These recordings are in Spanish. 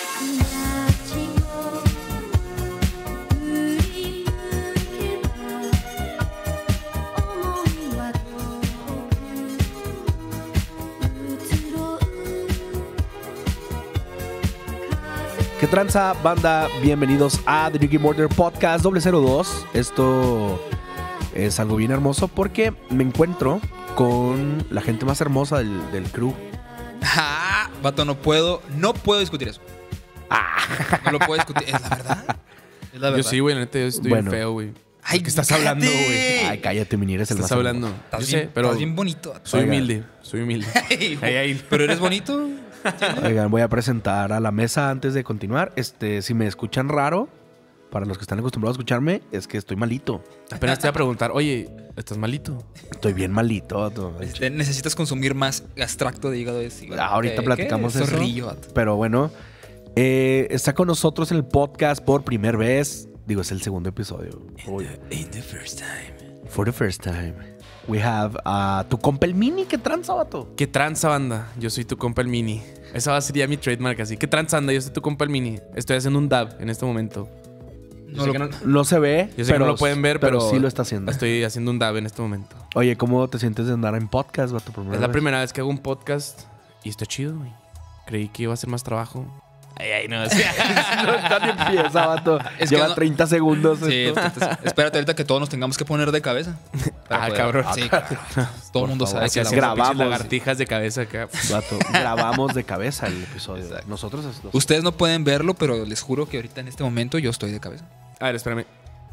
¿Qué tranza, banda? Bienvenidos a The New Game Order Podcast 002. Esto es algo bien hermoso porque me encuentro con la gente más hermosa del crew. Ah, vato, no puedo discutir eso. No lo puedo discutir, es la verdad. Es la verdad. Yo sí, güey, la neta, yo estoy bien feo, güey. Ay, ¿qué estás cállate. hablando, güey? Ay, cállate, Mini, eres el más Estás hablando. Estás Yo bien, sé, pero estás bien bonito. Vato. soy Oiga. humilde. Pero eres bonito. Oigan, voy a presentar a la mesa antes de continuar. Si me escuchan raro, para los que están acostumbrados a escucharme, es que estoy malito. Apenas te iba a preguntar, oye, ¿estás malito? Estoy bien malito. Necesitas consumir más extracto de hígado. Ahorita platicamos eso. Zorrillo, vato. Pero bueno, está con nosotros en el podcast por primera vez. Digo, es el segundo episodio. In the first time. For the first time, we have a tu compa el Mini. ¿Qué tranza, vato? ¿Qué tranza, banda? Yo soy tu compa el Mini. Esa va a ser ya mi trademark así. ¿Qué tranza, banda? Yo soy tu compa el Mini. Estoy haciendo un dab en este momento. No Yo sé lo- que No se ve, yo sé que no lo pueden ver, pero sí lo está haciendo. Estoy haciendo un dab en este momento. Oye, ¿cómo te sientes de andar en podcast, vato? Por Es la primera vez que hago un podcast y está chido, güey. Creí que iba a ser más trabajo. Ay, no. Sí. No empieza, vato. Es que Lleva no- 30 segundos. Sí, esto. espérate ahorita que todos nos tengamos que poner de cabeza. Para poder- Cabrón. Sí, claro. Todo el mundo favor, sabe que que sí la grabamos. Pinches lagartijas de cabeza acá. Vato, grabamos de cabeza el episodio. Exacto. Nosotros Ustedes no pueden verlo, pero les juro que ahorita en este momento yo estoy de cabeza. A ver, espérame.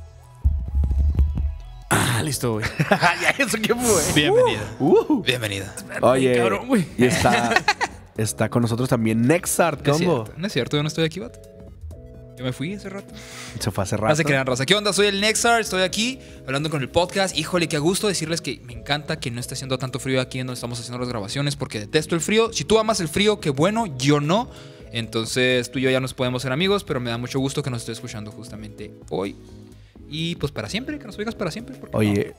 Listo, güey. Ya, ¿eso qué fue? Bienvenida. Bienvenida. Oye, cabrón, güey. y está con nosotros también Nexart. ¿Qué onda? No es cierto, yo no estoy aquí, vato. Yo me fui hace rato. Se fue hace rato. Hace crean raza. ¿Qué onda? Soy el Nexar, estoy aquí hablando con el podcast. Híjole, qué a gusto decirles que me encanta que no esté haciendo tanto frío aquí en donde estamos haciendo las grabaciones porque detesto el frío. Si tú amas el frío, qué bueno, yo no. Entonces tú y yo ya nos podemos ser amigos, pero me da mucho gusto que nos estés escuchando justamente hoy. Y pues para siempre, que nos oigas para siempre. ¿por qué Oye,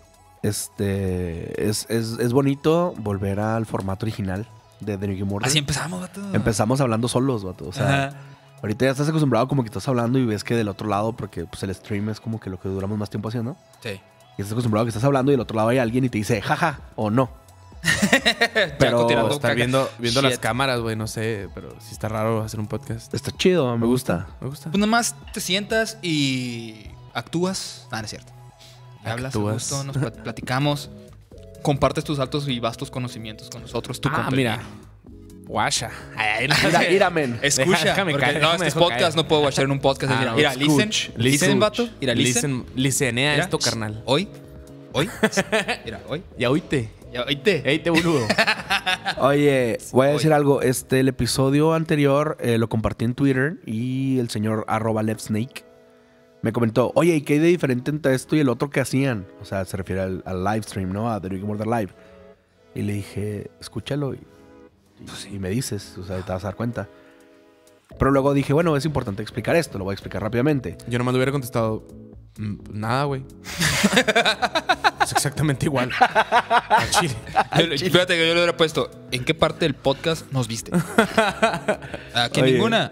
es bonito volver al formato original de The New Game no? Order. Así empezamos, vato. Empezamos hablando solos, vato. O sea, Ajá. ahorita ya estás acostumbrado como que estás hablando y ves que del otro lado, porque pues el stream es como que lo que duramos más tiempo haciendo. Sí. Y estás acostumbrado a que estás hablando y del otro lado hay alguien y te dice jaja o no. Pero tirando Estar caca. viendo Shit. las cámaras, güey, no sé, pero sí está raro hacer un podcast. Está chido, me gusta. Me gusta. Pues nada más te sientas y actúas. No es cierto. Y hablas a Actúas. gusto, nos platicamos. Compartes tus altos y vastos conocimientos con nosotros. Tu compa, Mira. Guasha. Mira, men. Escucha. Déjame porque caer, no, déjame este es dejo podcast, caer. no puedo watchar en un podcast. Ah, Mira, listen. escuch. Listen, vato. Mira, listen. Listenea Mira, esto, carnal. Hoy. Mira, hoy. Ya oíste. Ya, oíste. Ey, te boludo. Oye, voy a decir Oye. algo. El episodio anterior lo compartí en Twitter y el señor @levsnake me comentó, oye, ¿y qué hay de diferente entre esto y el otro que hacían? O sea, se refiere al live stream, ¿no? A The New Game Order Live. Y le dije, escúchalo y me dices, o sea, te vas a dar cuenta. Pero luego dije, bueno, es importante explicar esto, lo voy a explicar rápidamente. Yo nomás le hubiera contestado, nada, güey. Es exactamente igual. A Chile. Fíjate que yo le hubiera puesto, ¿en qué parte del podcast nos viste? ¿Que Oye. ninguna?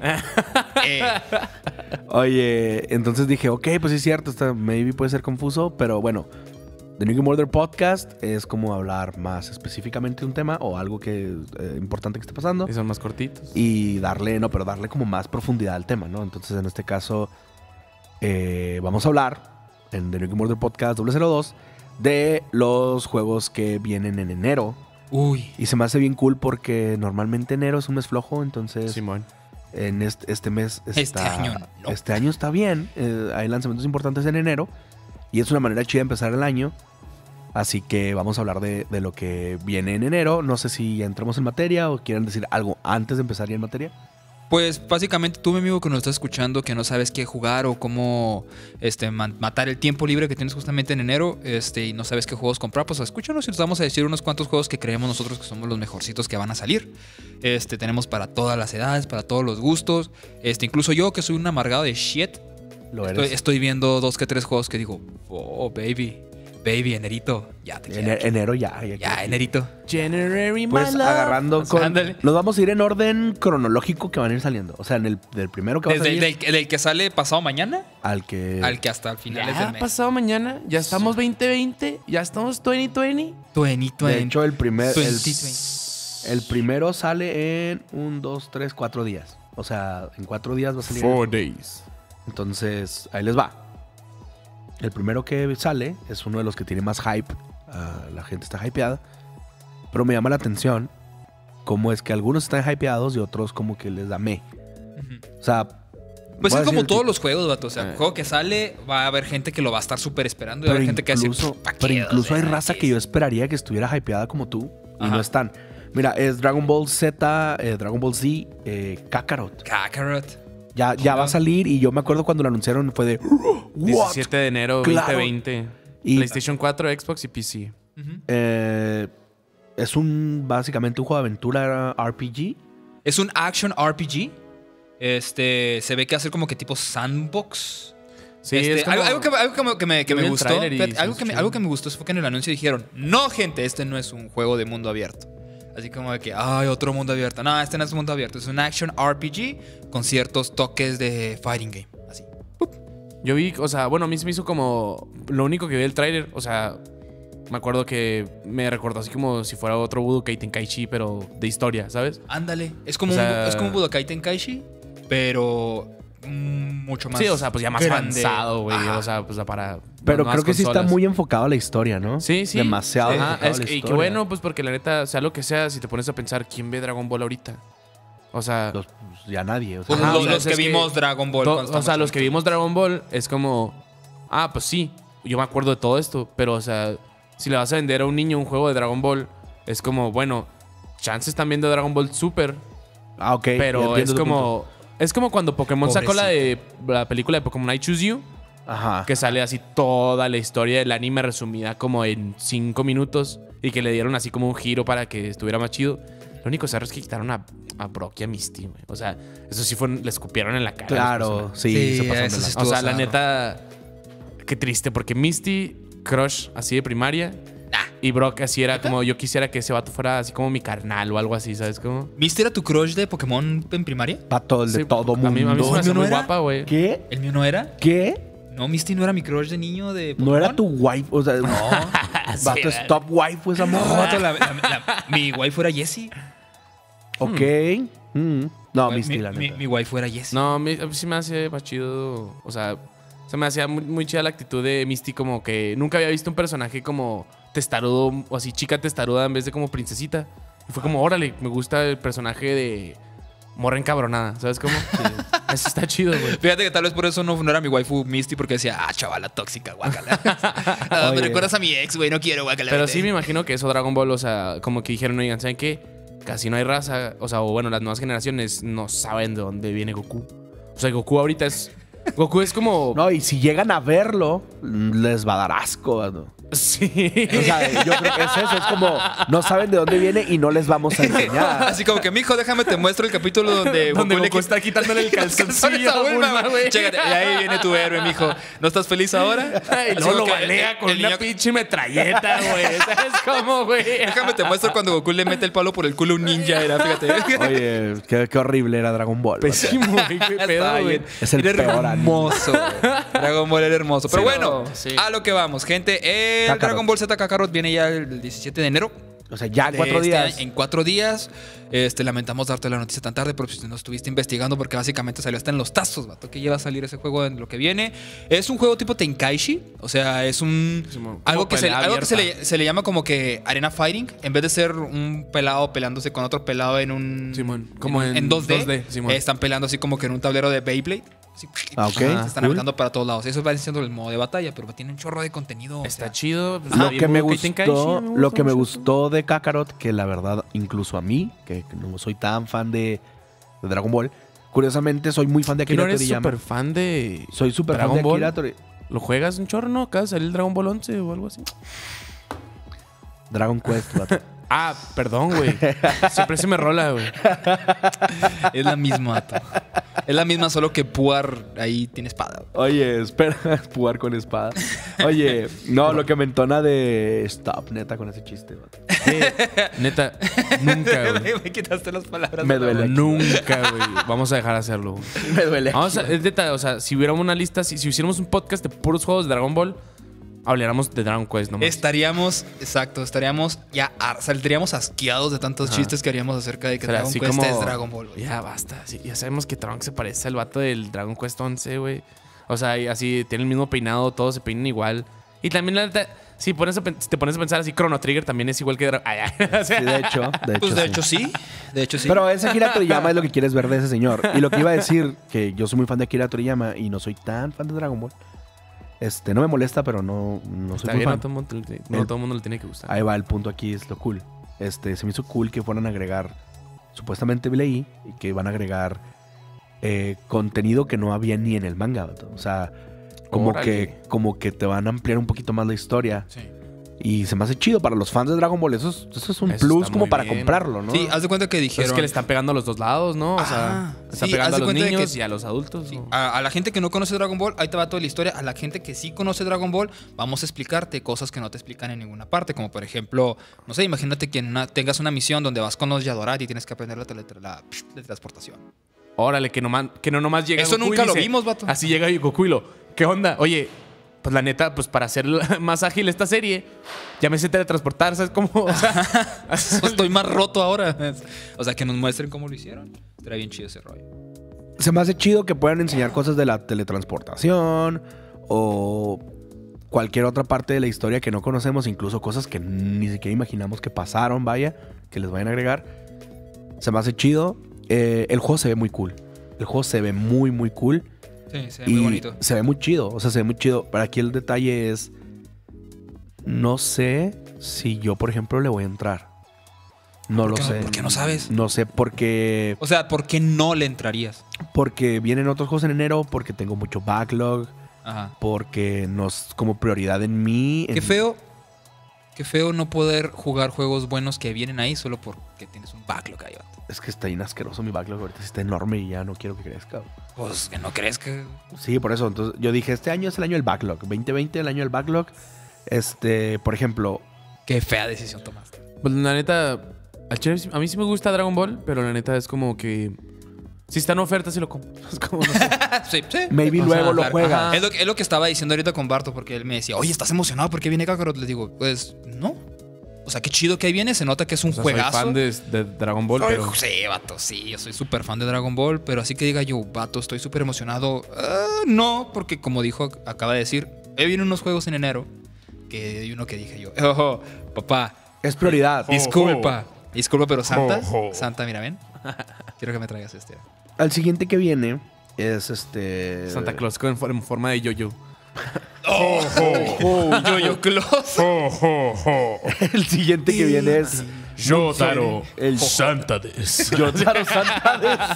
Oye, entonces dije, ok, pues sí es cierto, maybe puede ser confuso, pero bueno, The New Game Order Podcast es como hablar más específicamente de un tema o algo que importante que esté pasando Y son más cortitos. y darle como más profundidad al tema, ¿no? Entonces en este caso vamos a hablar en The New Game Order Podcast 002 de los juegos que vienen en enero. Uy. Y se me hace bien cool porque normalmente enero es un mes flojo, entonces Simón. en este mes está... Este año no. Este año está bien. Hay lanzamientos importantes en enero. Y es una manera chida de empezar el año. Así que vamos a hablar de lo que viene en enero. No sé si entramos en materia o quieren decir algo antes de empezar ya en materia. Pues básicamente tú, mi amigo, que nos estás escuchando, que no sabes qué jugar o cómo matar el tiempo libre que tienes justamente en enero y no sabes qué juegos comprar, pues escúchanos y nos vamos a decir unos cuantos juegos que creemos nosotros que somos los mejorcitos que van a salir. Tenemos para todas las edades, para todos los gustos. Incluso yo, que soy un amargado de shit, Lo eres. estoy viendo 2 que 3 juegos que digo, oh, baby. Baby, enerito. Ya te quiero. Enero ya. Ya, enerito. January, my Pues love. agarrando con... Ándale. Nos vamos a ir en orden cronológico que van a ir saliendo. O sea, en el del primero que va a Desde salir del que sale pasado mañana al que... al que hasta el final del Ya mes. pasado mañana, ya estamos 2020, ya estamos 2020. 2020. De hecho, el primero sale en 1, 2, 3, 4 días. O sea, en 4 días va a salir. 4 days. Entonces, ahí les va. El primero que sale es uno de los que tiene más hype. La gente está hypeada. Pero me llama la atención cómo es que algunos están hypeados y otros como que les da me. O sea... Pues voy a es como decir todos el los juegos, vato. O sea, un juego que sale, va a haber gente que lo va a estar súper esperando. Y va a Pero haber gente que va a decir, incluso, "¿Pa' qué? pero O incluso sea, hay raza ¿qué que yo es?". esperaría que estuviera hypeada como tú y Ajá. no están. Mira, es Dragon Ball Z, Dragon Ball Z, Kakarot. Kakarot. Ya va a salir y yo me acuerdo cuando lo anunciaron fue de... ¿What? 17 de enero Claro. 2020. Y- PlayStation 4, Xbox y PC. Es básicamente un juego de aventura RPG. Es un action RPG. Se ve que va a ser como que tipo sandbox. Sí, es como- algo que me Yo vi el gustó. tráiler y Fíjate, se algo escuchó. que me gustó fue que en el anuncio dijeron: no, gente, este no es un juego de mundo abierto. Así como de que, ay, otro mundo abierto. No, este no es un mundo abierto. Es un action RPG con ciertos toques de fighting game. Así. Yo vi, o sea, bueno, a mí se me hizo como... Lo único que vi del tráiler, o sea... Me acuerdo que me recordó así como si fuera otro Budokai Tenkaichi, pero de historia, ¿sabes? Ándale. Es como, O sea- es como un Budokai Tenkaichi, pero mucho más. Sí, o sea, pues ya más grande. avanzado, güey. Ajá. O sea, pues para... Pero las nuevas creo que sí está consolas. muy enfocado a la historia, ¿no? Sí, sí. Demasiado Ajá, enfocado a es la que- y historia. qué bueno, pues porque la neta, sea lo que sea, si te pones a pensar, ¿quién ve Dragon Ball ahorita? O sea... Pues, ya nadie. O sea, Pues Ajá, los, o sea, los es que que vimos Dragon Ball. cuando o sea, estábamos los que chiquitos. vimos Dragon Ball es como... Ah, pues sí, yo me acuerdo de todo esto, pero, o sea, si le vas a vender a un niño un juego de Dragon Ball, es como, bueno, chances también de Dragon Ball Super, ok. ya pero entiendo es tu punto. como... Es como cuando Pokémon sacó la película de Pokémon I Choose You, Ajá. que sale así toda la historia del anime resumida como en 5 minutos y que le dieron así como un giro para que estuviera más chido. Lo único cerro es que quitaron a Brock y a Misty, güey. O sea, eso sí fue... Le escupieron en la cara. a los Claro, personajes. sí, Sí, se pasaron de eso lanza. sí O sea, estuvo la zarro. neta, qué triste, porque Misty, crush así de primaria, y Brock así era como, yo quisiera que ese vato fuera así como mi carnal o algo así, ¿sabes cómo? ¿Viste era tu crush de Pokémon en primaria? Pato, el de Sí, todo mundo. a mí se me hace ¿No muy era? guapa, güey. ¿Qué? ¿El mío no era? ¿Qué? No, Misty no era mi crush de niño de Pokémon. No era tu wife, o sea, vato, es top wife esa No, morra. vato, mi waifu era Jessie. Ok. No, Misty, la mi, neta. mi waifu era Jessie. No, a mí sí me hace más chido, o sea, se me hacía muy chida la actitud de Misty, como que nunca había visto un personaje como testarudo, o así chica testaruda en vez de como princesita. Y fue como, órale, me gusta el personaje de morra encabronada, ¿sabes cómo? Eso está chido, güey. Fíjate que tal vez por eso no era mi waifu Misty, porque decía, chavala tóxica, guácala. Me Oye. recuerdas a mi ex, güey, no quiero, guácala. Pero vete. sí me imagino que eso Dragon Ball, o sea, como que dijeron, oigan, ¿saben qué? Casi no hay raza, o sea, o bueno, las nuevas generaciones no saben de dónde viene Goku. O sea, Goku ahorita es... Goku es como... No, y si llegan a verlo, les va a dar asco, vato. Sí. O sea, yo creo que es eso. Es como, no saben de dónde viene y no les vamos a enseñar. Así como que, mijo, déjame te muestro el capítulo donde Donde le Goku quita- está quitándole el calzoncillo a Bulma, güey. Chécate, y ahí viene tu héroe, mijo. ¿No estás feliz ahora? Y Así luego como lo que balea con el una niño- pinche metralleta, güey. ¿Sabes cómo, güey? Déjame te muestro cuando Goku le mete el palo por el culo a un ninja, era, fíjate. Oye, qué horrible era Dragon Ball. vato. Pésimo, güey. Qué Estaba pedo, güey. bien. Es el Era peor anime. hermoso. güey. Dragon Ball era hermoso. Pero Sí, bueno, sí. a lo que vamos, gente. El Kakarot. Dragon Ball Z Kakarot viene ya el 17 de enero. O sea, ya en 4 Este días. año. En 4 días. Lamentamos darte la noticia tan tarde, pero si no estuviste investigando, porque básicamente salió hasta en los tazos, vato, que lleva a salir ese juego en lo que viene. Es un juego tipo Tenkaichi. O sea, es un. Como Algo que, pelea algo que abierta. se le llama como que Arena Fighting. En vez de ser un pelado peleándose con otro pelado en un. Simón, como en 2D. 2D, Simón. Están peleando así como que en un tablero de Beyblade. Así, Ah, ok, se están cool. aventando para todos lados. Eso va siendo el modo de batalla, pero tiene un chorro de contenido. o Está sea, chido. Pues, Lo bien que me Budokai Tenkaichi, gustó, me lo que me mucho. gustó de Kakarot, que la verdad, incluso a mí, que no soy tan fan de Dragon Ball, curiosamente soy muy fan de ¿Que no Akira eres Toriyama. súper fan de Soy súper fan Dragon de Ball? Akira Toriyama. ¿Lo juegas un chorro, no? Acaba de salir el Dragon Ball 11 o algo así. Dragon Quest, vato. Ah, perdón, güey. Siempre se me rola, güey. es la misma, vato. Es la misma, solo que Puar ahí tiene espada. Oye, espera, jugar con espada. Oye, no, lo que me entona de stop, neta, con ese chiste. Vato. Neta, nunca, güey. Me quitaste las palabras. Me duele. Nunca, güey. Vamos a dejar de hacerlo, güey. Me duele. Vamos a, es neta, o sea, si hubiéramos una lista, si hiciéramos un podcast de puros juegos de Dragon Ball, habláramos de Dragon Quest nomás. Estaríamos saldríamos asqueados de tantos chistes que haríamos acerca de que O sea, Dragon así Quest como- es Dragon Ball, güey. Ya basta. Sí, ya sabemos que Trunks se parece al vato del Dragon Quest 11, güey. O sea, y así tiene el mismo peinado, todos se peinan igual. Y también, la neta, si te pones a pensar así, Chrono Trigger también es igual que o sea, Sí, de hecho. Pues de hecho sí. De hecho sí. Pero ese Akira Toriyama es lo que quieres ver de ese señor. Y lo que iba a decir, que yo soy muy fan de Akira Toriyama y no soy tan fan de Dragon Ball. No me molesta, pero no soy está muy bien, fan. no todo el mundo le tiene que gustar. Ahí va el punto aquí, es lo cool. Se me hizo cool que fueran a agregar, supuestamente leí, y que van a agregar contenido que no había ni en el manga. Vato. O sea, Órale. como que te van a ampliar un poquito más la historia. Sí. Y se me hace chido para los fans de Dragon Ball. Eso es un Eso plus está como muy para bien. comprarlo, ¿no? Sí, haz de cuenta que Pero dijeron... es que le están pegando a los dos lados, ¿no? O sea, le están sí, pegando haz a de los cuenta de niños que- y a los adultos. Sí, ¿no? a la gente que no conoce Dragon Ball, ahí te va toda la historia. A la gente que sí conoce Dragon Ball, vamos a explicarte cosas que no te explican en ninguna parte. Como por ejemplo, no sé, imagínate que tengas una misión donde vas con los Yadorat y tienes que aprender la teletransportación. Órale, que no nomás llega Eso Goku y nunca lo dice- vimos, vato. Así llega Goku y ¿qué onda? Oye, pues la neta, pues para hacer más ágil esta serie, ya me sé teletransportar, ¿sabes cómo? O sea, Estoy más roto ahora. O sea, que nos muestren cómo lo hicieron. Estaría bien chido ese rollo. Se me hace chido que puedan enseñar cosas de la teletransportación o cualquier otra parte de la historia que no conocemos, incluso cosas que ni siquiera imaginamos que pasaron, vaya, que les vayan a agregar. Se me hace chido. El juego se ve muy cool. El juego se ve muy, muy cool. Sí, se ve muy bonito. Se ve muy chido. O sea, se ve muy chido. Pero aquí el detalle es... No sé si yo, por ejemplo, le voy a entrar. No lo sé. ¿Por qué no sabes? No sé porque... O sea, ¿por qué no le entrarías? Porque vienen otros juegos en enero, porque tengo mucho backlog, Ajá. porque no es como prioridad en mí. Qué feo no poder jugar juegos buenos que vienen ahí solo porque tienes un backlog ahí, vato. Es que está bien asqueroso mi backlog ahorita, está enorme y ya no quiero que crezca. Pues que no crees que... Sí, por eso. Entonces yo dije, este año es el año del backlog. 2020 el año del backlog. Por ejemplo, Qué fea decisión tomaste. pues la neta, a mí sí me gusta Dragon Ball, pero la neta es como que si está en oferta, sí lo compro. Es como, no sé. Sí, sí. maybe O luego sea, lo claro, juega. ajá. Es lo que estaba diciendo ahorita con Barto, porque él me decía, oye, ¿estás emocionado porque viene Kakarot? Le digo, pues, no. O sea, qué chido que ahí viene, se nota que es un O sea, soy juegazo. fan de Dragon Ball, Ay, pero sí, vato, sí, yo soy súper fan de Dragon Ball, pero así que diga yo, vato, estoy súper emocionado. No, porque como acaba de decir, vienen unos juegos en enero, que hay uno que dije yo, oh, papá, Es prioridad. disculpa, pero Santa, Santa, mira, ven, quiero que me traigas este. Al siguiente que viene es Santa Claus en forma de yo-yo. Yo, Claus. El siguiente que viene es Yotaro el Santa des. Yotaro Santa.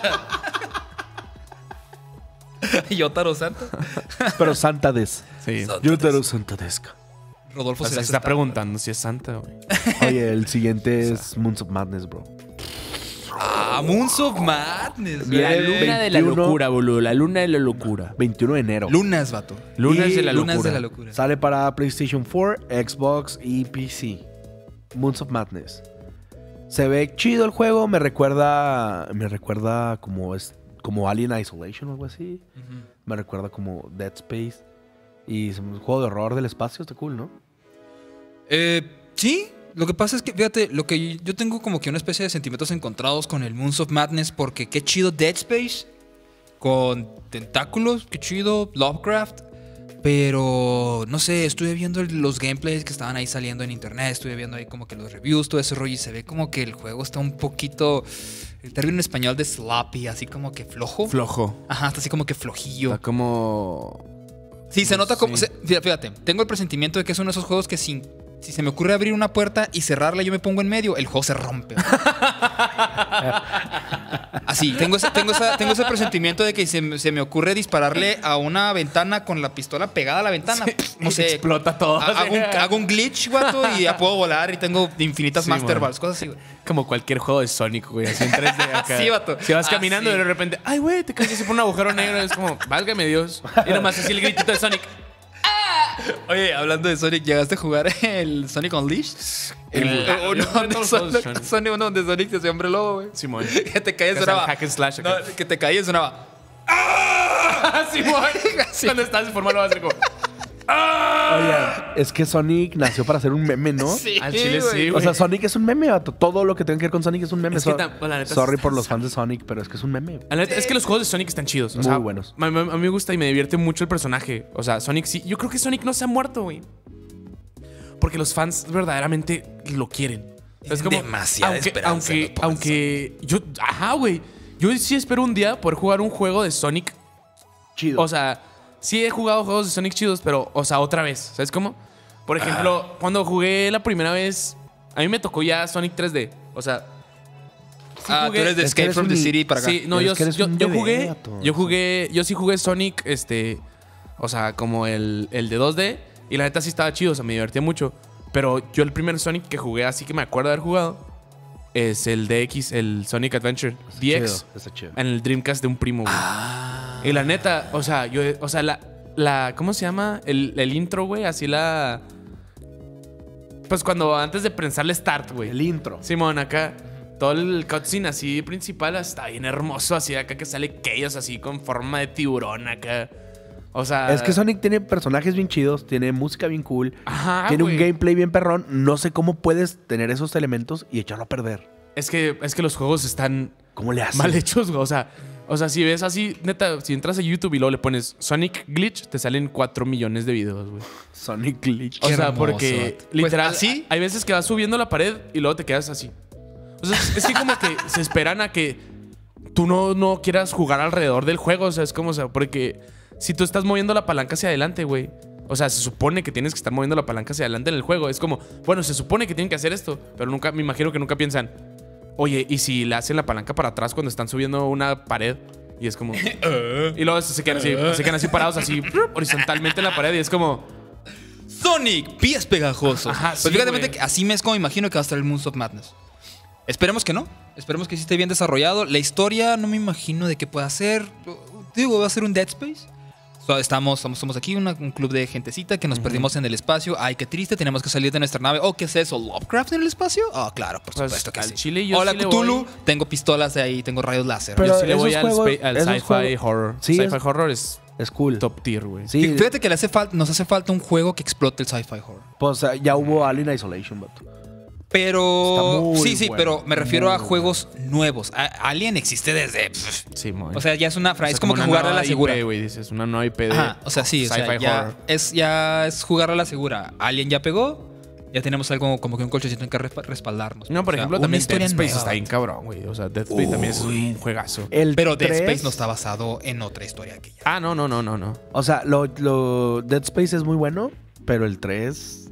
Yotaro Santa. Pero Santa Des. Sí. Yotaro Santa Desca. Rodolfo O sea, se se está preguntando si es Santa, güey. Oye, el siguiente es Moons of Madness, bro. Moons of Madness. Bien. La luna de la 21. locura, boludo. La luna de la locura. 21 de enero. Lunas, vato. Lunas Y de la Lunas locura. de la locura. Sale para PlayStation 4, Xbox y PC. Moons of Madness. Se ve chido el juego, me recuerda como Alien Isolation o algo así. Ujú. Me recuerda como Dead Space. Y es un juego de horror del espacio, está cool, ¿no? Sí, lo que pasa es que, fíjate, lo que yo tengo como que una especie de sentimientos encontrados con el Moons of Madness, porque qué chido Dead Space, con tentáculos, qué chido Lovecraft, pero no sé, estuve viendo los gameplays que estaban ahí saliendo en internet, estuve viendo ahí como que los reviews, todo ese rollo, y se ve como que el juego está un poquito, el término en español de sloppy, así como que flojo. Flojo. Ajá, está así como que flojillo. Está como... Sí, se nota como. Sí. Fíjate, tengo el presentimiento de que es uno de esos juegos que si se me ocurre abrir una puerta y cerrarla y yo me pongo en medio, el juego se rompe. Así, tengo ese presentimiento de que se me ocurre dispararle a una ventana con la pistola pegada a la ventana. No sé. Explota todo. Hago un glitch, guato, y ya puedo volar y tengo infinitas Sí, Master man. Balls, cosas así, güey. Como cualquier juego de Sonic, güey. Así en 3D acá. Sí, vato. Si vas caminando y Así. de repente, ay, güey, te caes así por un agujero negro. Es como, válgame Dios. Y nomás así el gritito de Sonic. Oye, hablando de Sonic, ¿llegaste a jugar el Sonic Unleashed? Yo Uno jugué todos los donde Sonic. Sonic, uno donde Sonic se hacía hombre lobo, güey. Simón. Que te caías Que sea el sonaba. hack and slash acá. No, que te caías sonaba. Simón. Sí. Cuando estás en forma lo vas a hacer como. Oye, es que Sonic nació para ser un meme, ¿no? Sí, Al chile güey. sí, O güey. sea, Sonic es un meme, vato. Todo lo que tenga que ver con Sonic es un meme. Es que la neta, Sorry por los fans de Sonic, pero es que es un meme. La neta, es que los juegos de Sonic están chidos. O Muy sea, buenos. A mí me gusta y me divierte mucho el personaje. O sea, Sonic sí. Yo creo que Sonic no se ha muerto, güey. Porque los fans verdaderamente lo quieren. Es como, demasiada esperanza en los pobres aunque yo, ajá, güey. Yo sí espero un día poder jugar un juego de Sonic. Chido. O sea, sí he jugado juegos de Sonic chidos, pero, o sea, otra vez. ¿Sabes cómo? Por ejemplo, cuando jugué la primera vez, a mí me tocó ya Sonic 3D. O sea, sí Tú jugué- eres de Es que Escape eres from the un- City para acá. Sí, no, Pero yo, es que eres yo, un yo bebé, jugué. vato. Yo sí jugué Sonic, o sea, como el de 2D. Y la neta sí estaba chido, o sea, me divertía mucho. Pero yo el primer Sonic que jugué, así que me acuerdo de haber jugado, es el DX, el Sonic Adventure DX, Chido, está chido. en el Dreamcast de un primo, güey. Y la neta, o sea, ¿cómo se llama? El intro, güey, así pues cuando antes de prensarle start, güey. El intro. Simón, acá. Todo el cutscene así principal está bien hermoso. Así acá que sale Chaos así con forma de tiburón acá. O sea... Es que Sonic tiene personajes bien chidos, tiene música bien cool, Ajá, tiene güey. un gameplay bien perrón. No sé cómo puedes tener esos elementos y echarlo a perder. Es que los juegos están ¿Cómo le haces? mal hechos, güey. O sea, si ves así, neta, si entras a YouTube y luego le pones Sonic Glitch, te salen 4 millones de videos, güey. Sonic Glitch. O sea, hermoso, porque vato. literal, Pues, ¿así? hay veces que vas subiendo la pared y luego te quedas así. O sea, es que como que se esperan a que tú no quieras jugar alrededor del juego. O sea, es como, o sea, porque si tú estás moviendo la palanca hacia adelante, güey. O sea, se supone que tienes que estar moviendo la palanca hacia adelante en el juego. Es como, bueno, se supone que tienen que hacer esto, pero nunca, me imagino que nunca piensan, oye, ¿y si le hacen la palanca para atrás cuando están subiendo una pared? Y es como... y luego se quedan así parados, así horizontalmente en la pared y es como... Sonic, pies pegajosos. Ajá, Pues sí, fíjate güey. que así me es como imagino que va a estar el Moons of Madness. Esperemos que no. Esperemos que sí esté bien desarrollado. La historia no me imagino de qué pueda ser. Digo, va a ser un Dead Space. Somos aquí, un club de gentecita que nos perdimos en el espacio. Ay, qué triste, tenemos que salir de nuestra nave. Oh, ¿qué es eso? ¿Lovecraft en el espacio? Oh, claro, por Pues, supuesto que al sí. chile yo Hola, sí le Cthulhu. voy. Tengo pistolas de ahí, tengo rayos láser. Pero Yo sí le voy esos al, juegos- al esos sci-fi juegos- horror. Sí, Sci-fi es- horror es Es cool. top tier, güey. Sí, Fíjate que nos hace falta un juego que explote el sci-fi horror. pues ya hubo Alien Isolation, vato. Pero... Está muy Sí, bueno, pero me refiero a muy juegos nuevos. Alien existe desde... Sí, muy. O sea, ya es una frase. Es como que una jugarle a nueva la segura. IP, güey, dices, una nueva IP de Ajá, o sea, sí, o sea, sci-fi ya horror. ya es jugarle a la segura. Alien ya pegó, ya tenemos algo como que un colchoncito en que respaldarnos. No, por O sea, ejemplo, una también historia Dead Space nueva. está bien cabrón, güey. O sea, Dead Space también es un juegazo. Pero Dead 3, Space no está basado en otra historia que ya. Ah, no. O sea, lo Dead Space es muy bueno, pero el 3...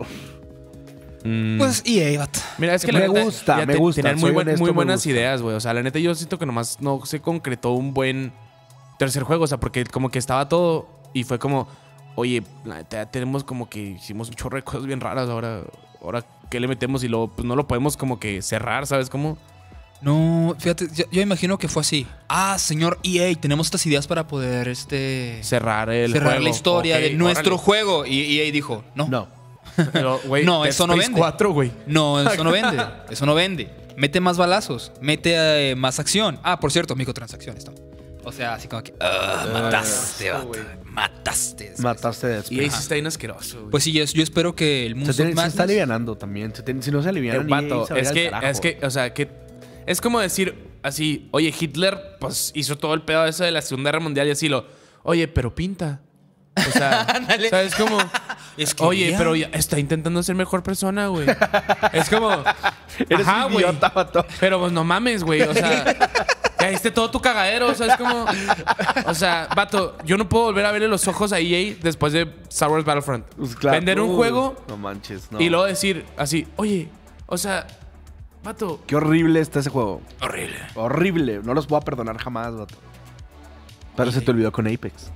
Pues EA, vato. Mira, es que Me la neta, gusta, ya me gusta, tenían soy honesto, muy me buenas gusta. ideas, güey. O sea, la neta, yo siento que nomás no se concretó un buen tercer juego. O sea, porque como que estaba todo y fue como, oye, la neta, ya tenemos como que hicimos un chorro de cosas bien raras. Ahora ¿qué le metemos? Y luego, pues no lo podemos como que cerrar, ¿sabes cómo? No, fíjate, yo imagino que fue así. Ah, señor EA, tenemos estas ideas para poder Cerrar el cerrar juego. la historia Ok, de nuestro órale. juego. Y EA dijo, no. No. Pero, güey, No, Dead eso no Space vende. 4, güey. No, eso no vende. Eso no vende. Mete más balazos. Mete más acción. Ah, por cierto, microtransacciones también. O sea, así como que... mataste, eso, vato. güey. Mataste. Mataste Dead Y ahí Space. sí está bien asqueroso, güey. Pues sí, yo espero que el mundo Se está alivianando también. Si no se alivianan, Vato, EA se va al carajo. o sea, que es como decir así, oye, Hitler, pues hizo todo el pedo eso de la Segunda Guerra Mundial y así oye, pero pinta. O sea, Ándale. ¿sabes cómo? Escribía. Oye, pero ya está intentando ser mejor persona, güey. Es como, Eres ajá, un güey. idiota, vato. Pero pues no mames, güey. O sea, caíste todo tu cagadero. O sea, es como, o sea, vato, yo no puedo volver a verle los ojos a EA después de Star Wars Battlefront. Pues claro. Vender un juego No manches, no. y luego decir así, oye, o sea, Vato, Qué horrible está ese juego. Horrible. Horrible. No los voy a perdonar jamás, vato. Pero se te olvidó con Apex.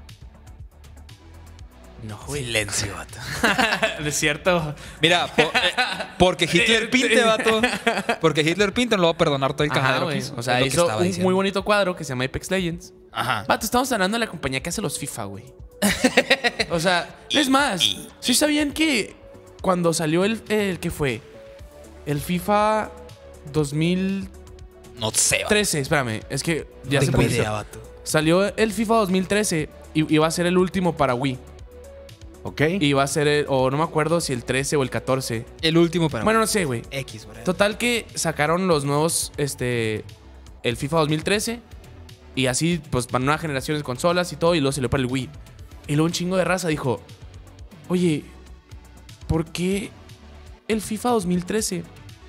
no, güey. Silencio, vato. Es cierto. Mira, porque Hitler pinte, vato. Porque Hitler pinte, no lo va a perdonar todo el Ajá, cagadero que güey. hizo. O sea, Es lo que hizo estaba un diciendo. muy bonito cuadro que se llama Apex Legends. Ajá. Vato, estamos hablando de la compañía que hace los FIFA, güey. O sea, es más, ¿sí sabían que cuando salió el que fue? El FIFA 2013, No sé, vato. espérame, es que ya No se tengo puso. idea, vato. Salió el FIFA 2013 y iba a ser el último para Wii. ¿Ok? Y iba a ser, o no me acuerdo si el 13 o el 14. El último para Bueno, no sé, güey. X, güey. Total que sacaron los nuevos, el FIFA 2013 y así, pues, para nuevas generaciones de consolas y todo, y luego se le para el Wii. Y luego un chingo de raza dijo, oye, ¿por qué el FIFA 2013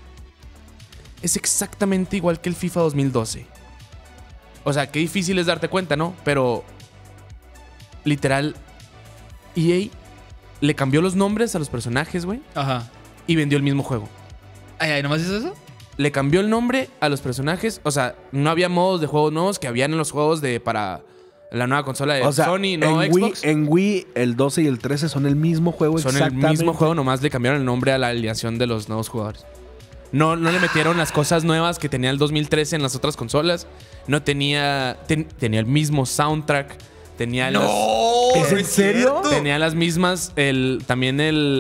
es exactamente igual que el FIFA 2012? O sea, qué difícil es darte cuenta, ¿no? Pero, literal, EA le cambió los nombres a los personajes, güey, Ajá. y vendió el mismo juego. Ay, ¿nomás hizo eso? Le cambió el nombre a los personajes. O sea, no había modos de juegos nuevos que habían en los juegos para la nueva consola de O sea, Sony, no en Xbox. en Wii, el 12 y el 13 son el mismo juego Son el exactamente. mismo juego, nomás le cambiaron el nombre a la alineación de los nuevos jugadores. No le metieron las cosas nuevas que tenía el 2013 en las otras consolas. No tenía... tenía el mismo soundtrack. Tenía ¿Es en serio? Tenía las mismas... también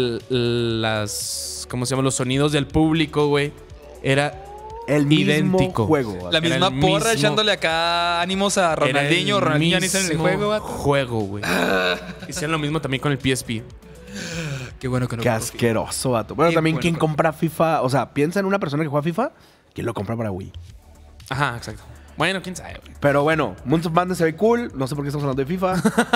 ¿cómo se llama? Los sonidos del público, güey. Era El mismo idéntico. juego. vato. La Era misma el porra mismo- echándole acá ánimos a Ronaldinho. Era el Ronaldinho ni está en el mismo juego, vato. juego, güey. Hicieron lo mismo también con el PSP. Qué bueno que no. Qué asqueroso, vato. Bueno, Qué también bueno quien que- compra FIFA, o sea, piensa en una persona que juega FIFA, ¿quién lo compra para Wii? Ajá, exacto. Bueno, quién sabe, güey. Pero bueno, Moons of Madness se ve cool. No sé por qué estamos hablando de FIFA.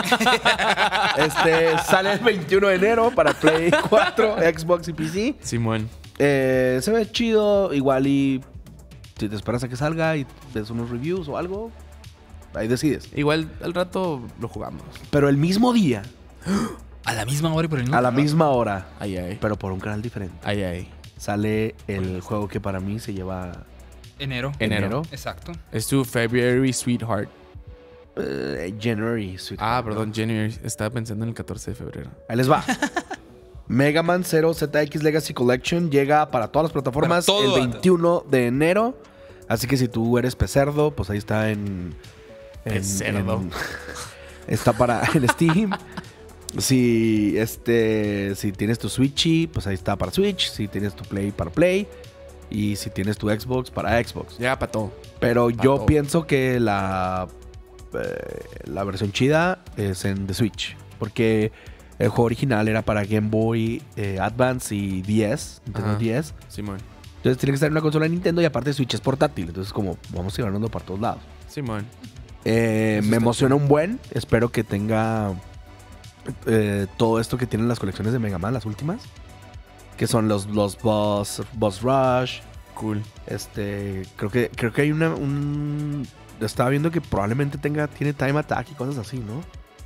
Sale el 21 de enero para Play 4, Xbox y PC. Simón. Se ve chido. Igual y si te esperas a que salga y ves unos reviews o algo, ahí decides. Igual al rato lo jugamos. Pero el mismo día, A la misma hora y por el mismo. a la misma hora, Ay, ay. pero por un canal diferente, Ay, ay. sale el juego que para mí se lleva Enero. Enero. Exacto. Es tu February Sweetheart. January. Sweet Ah, Heart, perdón, ¿no? January. Estaba pensando en el 14 de febrero. Ahí les va. Mega Man 0 ZX Legacy Collection llega para todas las plataformas Para todo, el 21 de enero. Así que si tú eres pecerdo, pues ahí está en Pecerdo. está en Steam. Si tienes tu Switchy, pues ahí está para Switch. Si tienes tu Play, para Play. Y si tienes tu Xbox, para Xbox. Llega para todo. Pero Para yo todo. pienso que la versión chida es en The Switch. Porque el juego original era para Game Boy Advance y 10. Nintendo Ajá. 10. Simón. Entonces tiene que estar en una consola de Nintendo y aparte Switch es portátil. Entonces como vamos a ir ganando para todos lados. Simón. Me emociona un buen. Espero que tenga todo esto que tienen las colecciones de Mega Man, las últimas. Que son los Boss Rush. Cool. Creo que hay estaba viendo que probablemente tiene Time Attack y cosas así, ¿no?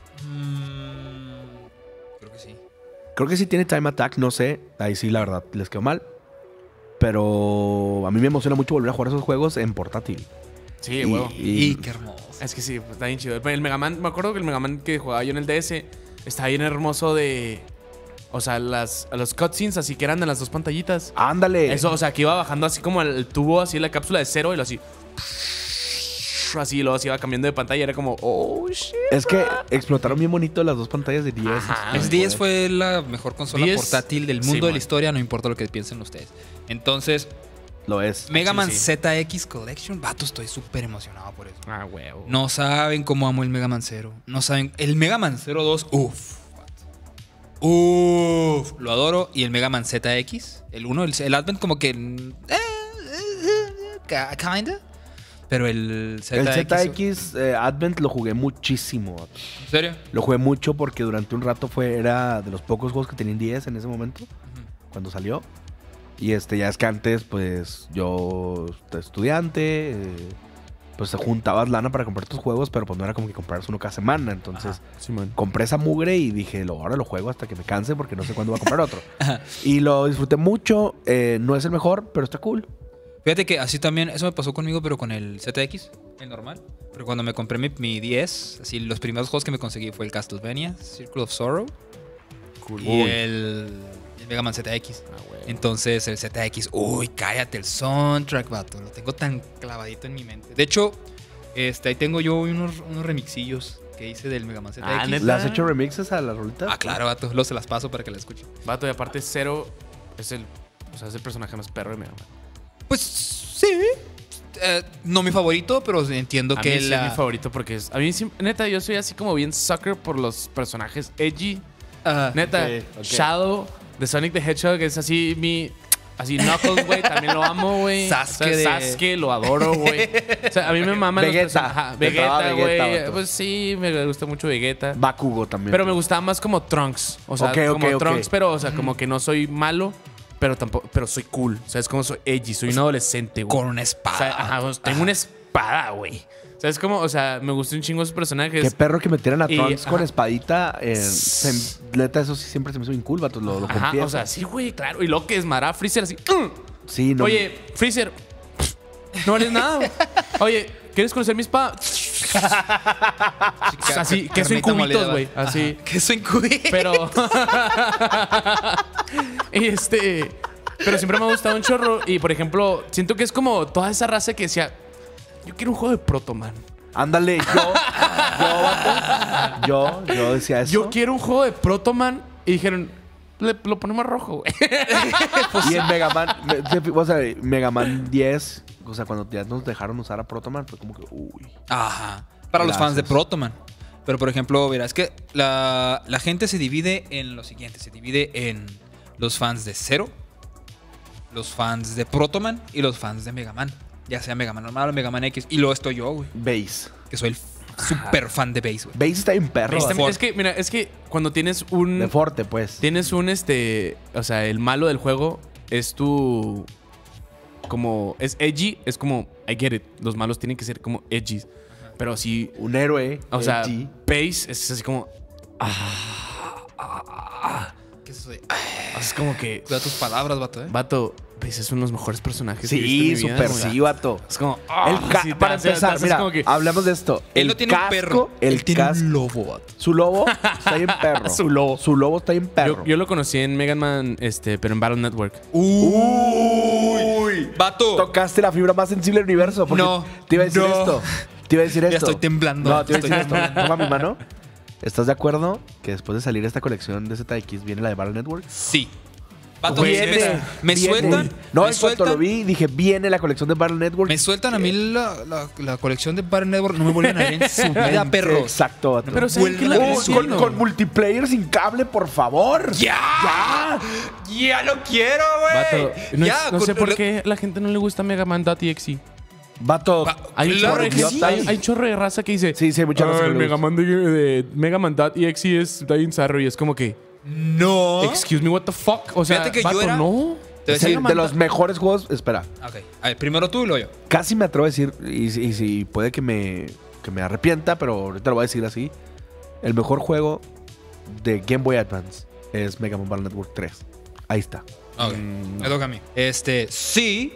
Creo que sí. Creo que sí tiene Time Attack, no sé. Ahí sí, la verdad, les quedó mal. Pero a mí me emociona mucho volver a jugar esos juegos en portátil. Sí, huevo. Y qué hermoso. Es que sí, está bien chido. El Mega Man, me acuerdo que el Mega Man que jugaba yo en el DS estaba bien hermoso de... O sea, los cutscenes así que eran de las dos pantallitas. ¡Ándale! Eso, o sea, que iba bajando así como el tubo, así la cápsula de cero y lo así... Así, y luego así iba cambiando de pantalla. Era como, oh, shit. Es que explotaron bien bonito las dos pantallas de 10. Ajá. El 10 fue la mejor consola 10, portátil del sí, mundo de man. la historia, no importa lo que piensen ustedes. Entonces, Lo es. Mega Sí, Man sí. ZX Collection, vato, estoy súper emocionado por eso. Ah, huevo. No saben cómo amo el Mega Man 0. No saben. El Mega Man 02, uff. Uff, lo adoro. Y el Mega Man ZX, el 1, el Advent, como que. Kinda. Pero el ZX. El ZX Advent lo jugué muchísimo. ¿En serio? Lo jugué mucho porque durante un rato era de los pocos juegos que tenían 10 en ese momento, cuando salió. Y ya es que antes, pues, yo estudiante, pues juntabas lana para comprar tus juegos, pero pues no era como que compraras uno cada semana. Entonces, Simón. compré esa mugre y dije, ahora lo juego hasta que me canse porque no sé cuándo voy a comprar otro. Y lo disfruté mucho. No es el mejor, pero está cool. Fíjate que así también, eso me pasó conmigo, pero con el ZX, el normal. Pero cuando me compré mi 10, así los primeros juegos que me conseguí fue el Castlevania, Circle of Sorrow y el Mega Man ZX. Entonces el ZX, uy, cállate, el soundtrack, vato. Lo tengo tan clavadito en mi mente. De hecho, ahí tengo yo unos remixillos que hice del Mega Man ZX. ¿neta? ¿Le has hecho remixes a las rolitas? Ah, claro, vato. Luego se las paso para que la escuchen. Vato, y aparte Zero es el personaje más perro de Mega Man. Pues sí. No mi favorito, pero entiendo A que mí sí es mi favorito porque a mí, neta, yo soy así como bien sucker por los personajes edgy. Neta, ok. Shadow de Sonic the Hedgehog es así así Knuckles, güey, también lo amo, güey. Sasuke Sasuke lo adoro, güey. O sea, a mí me mama Vegeta. De entrada, Vegeta, Vegeta, güey. vato. Pues sí, me gusta mucho Vegeta. Bakugo también. Pero me gustaba más como Trunks. O sea, Ok, como ok. Trunks, pero, o sea, como que no soy malo, pero soy cool. O sea, es como soy edgy, soy un adolescente, güey. con una O espada. sea, tengo una espada, güey. O sea, es como, o sea, me gustan un chingo esos personajes. Qué perro que metieran a Y- Trunks con ajá. espadita. Neta, eso sí siempre se me hizo bien cool, vato. Lo Ajá, confieso. o sea, sí, güey, claro. Y lo que es Mara Freezer así. Sí, no. Oye, Freezer, no vales nada, güey. Oye, ¿quieres conocer mi espada? Así, queso en Carnita molida, cubitos, güey. va. Así. Ajá, queso en cubitos. Pero. y Pero siempre me ha gustado un chorro. Y por ejemplo, siento que es como toda esa raza que decía: yo quiero un juego de Proto Man. Ándale, vato. Yo decía eso. Yo quiero un juego de Proto Man. Y dijeron: lo ponemos rojo, güey. Y en Mega Man, o sea, Mega Man 10, o sea, cuando ya nos dejaron usar a Proto Man, fue como que, uy. Ajá. Para los fans de Gracias. Proto Man. Pero por ejemplo, mira, es que la gente se divide en lo siguiente. Se divide en los fans de Zero, los fans de Proto Man y los fans de Mega Man. Ya sea Mega Man normal o Mega Man X. Y luego estoy yo, güey. Base. Que soy el super fan de Base, güey. Base está bien perro. Está- vato. es que, mira, es que cuando tienes un. De Forte, pues. Tienes un o sea, el malo del juego es tu. Como. Es edgy, es como. I get it. Los malos tienen que ser como edgy. Pero si. Un héroe. O sea, edgy. Base es así como. ¿Qué es eso de? Es como que. Cuida tus palabras, vato, Vato, Base es uno de los mejores personajes. que he Sí, visto en mi vida, súper güey. sí, vato. Es como. Para empezar, mira, como que, hablamos de esto. Él El no tiene casco, un perro. El Él tiene casco. un lobo, vato. Su lobo está bien perro. Su lobo. Su lobo está bien perro. yo lo conocí en Mega Man, pero en Battle Network. Uy. Vato. Tocaste la fibra más sensible del universo. Porque No, te iba a decir no. esto. Te iba a decir Ya esto. estoy temblando. No, te iba a decir Estoy esto. Toma mi mano. ¿Estás de acuerdo que después de salir esta colección de ZX viene la de Battle Network? Sí. Vato, Viene, me viene. sueltan. No, me en cuanto lo sueltan, vi, dije, viene la colección de Battle Network. me sueltan a mí la colección de Battle Network. No me vuelven a ver en su vida, perros. Exacto, vato. Pero ¿saben qué? Vuelve Lo la que con- entiendo. con multiplayer sin cable, por favor. ¡Ya! ¡Ya lo quiero, güey! Vato, no, Ya, no sé con- por qué a la gente no le gusta Mega Man.exe. Vato. Hay un Claro chorro de que gente- sí. hay un chorro de raza que dice: Sí, sí, hay mucha raza que el le Mega gusta". Man de Mega Man.exe está bien zarro. Y es como que, No. excuse me, what the fuck. O sea, Fíjate que yo vato, era- no. Te voy a Es el decir- de los mejores juegos. Espera. Ok. A ver, primero tú y luego yo. Casi me atrevo a decir, y si puede que me arrepienta, pero ahorita lo voy a decir así. El mejor juego de Game Boy Advance es Mega Man Battle Network 3. Ahí está. Ok. Me toca a mí. Sí.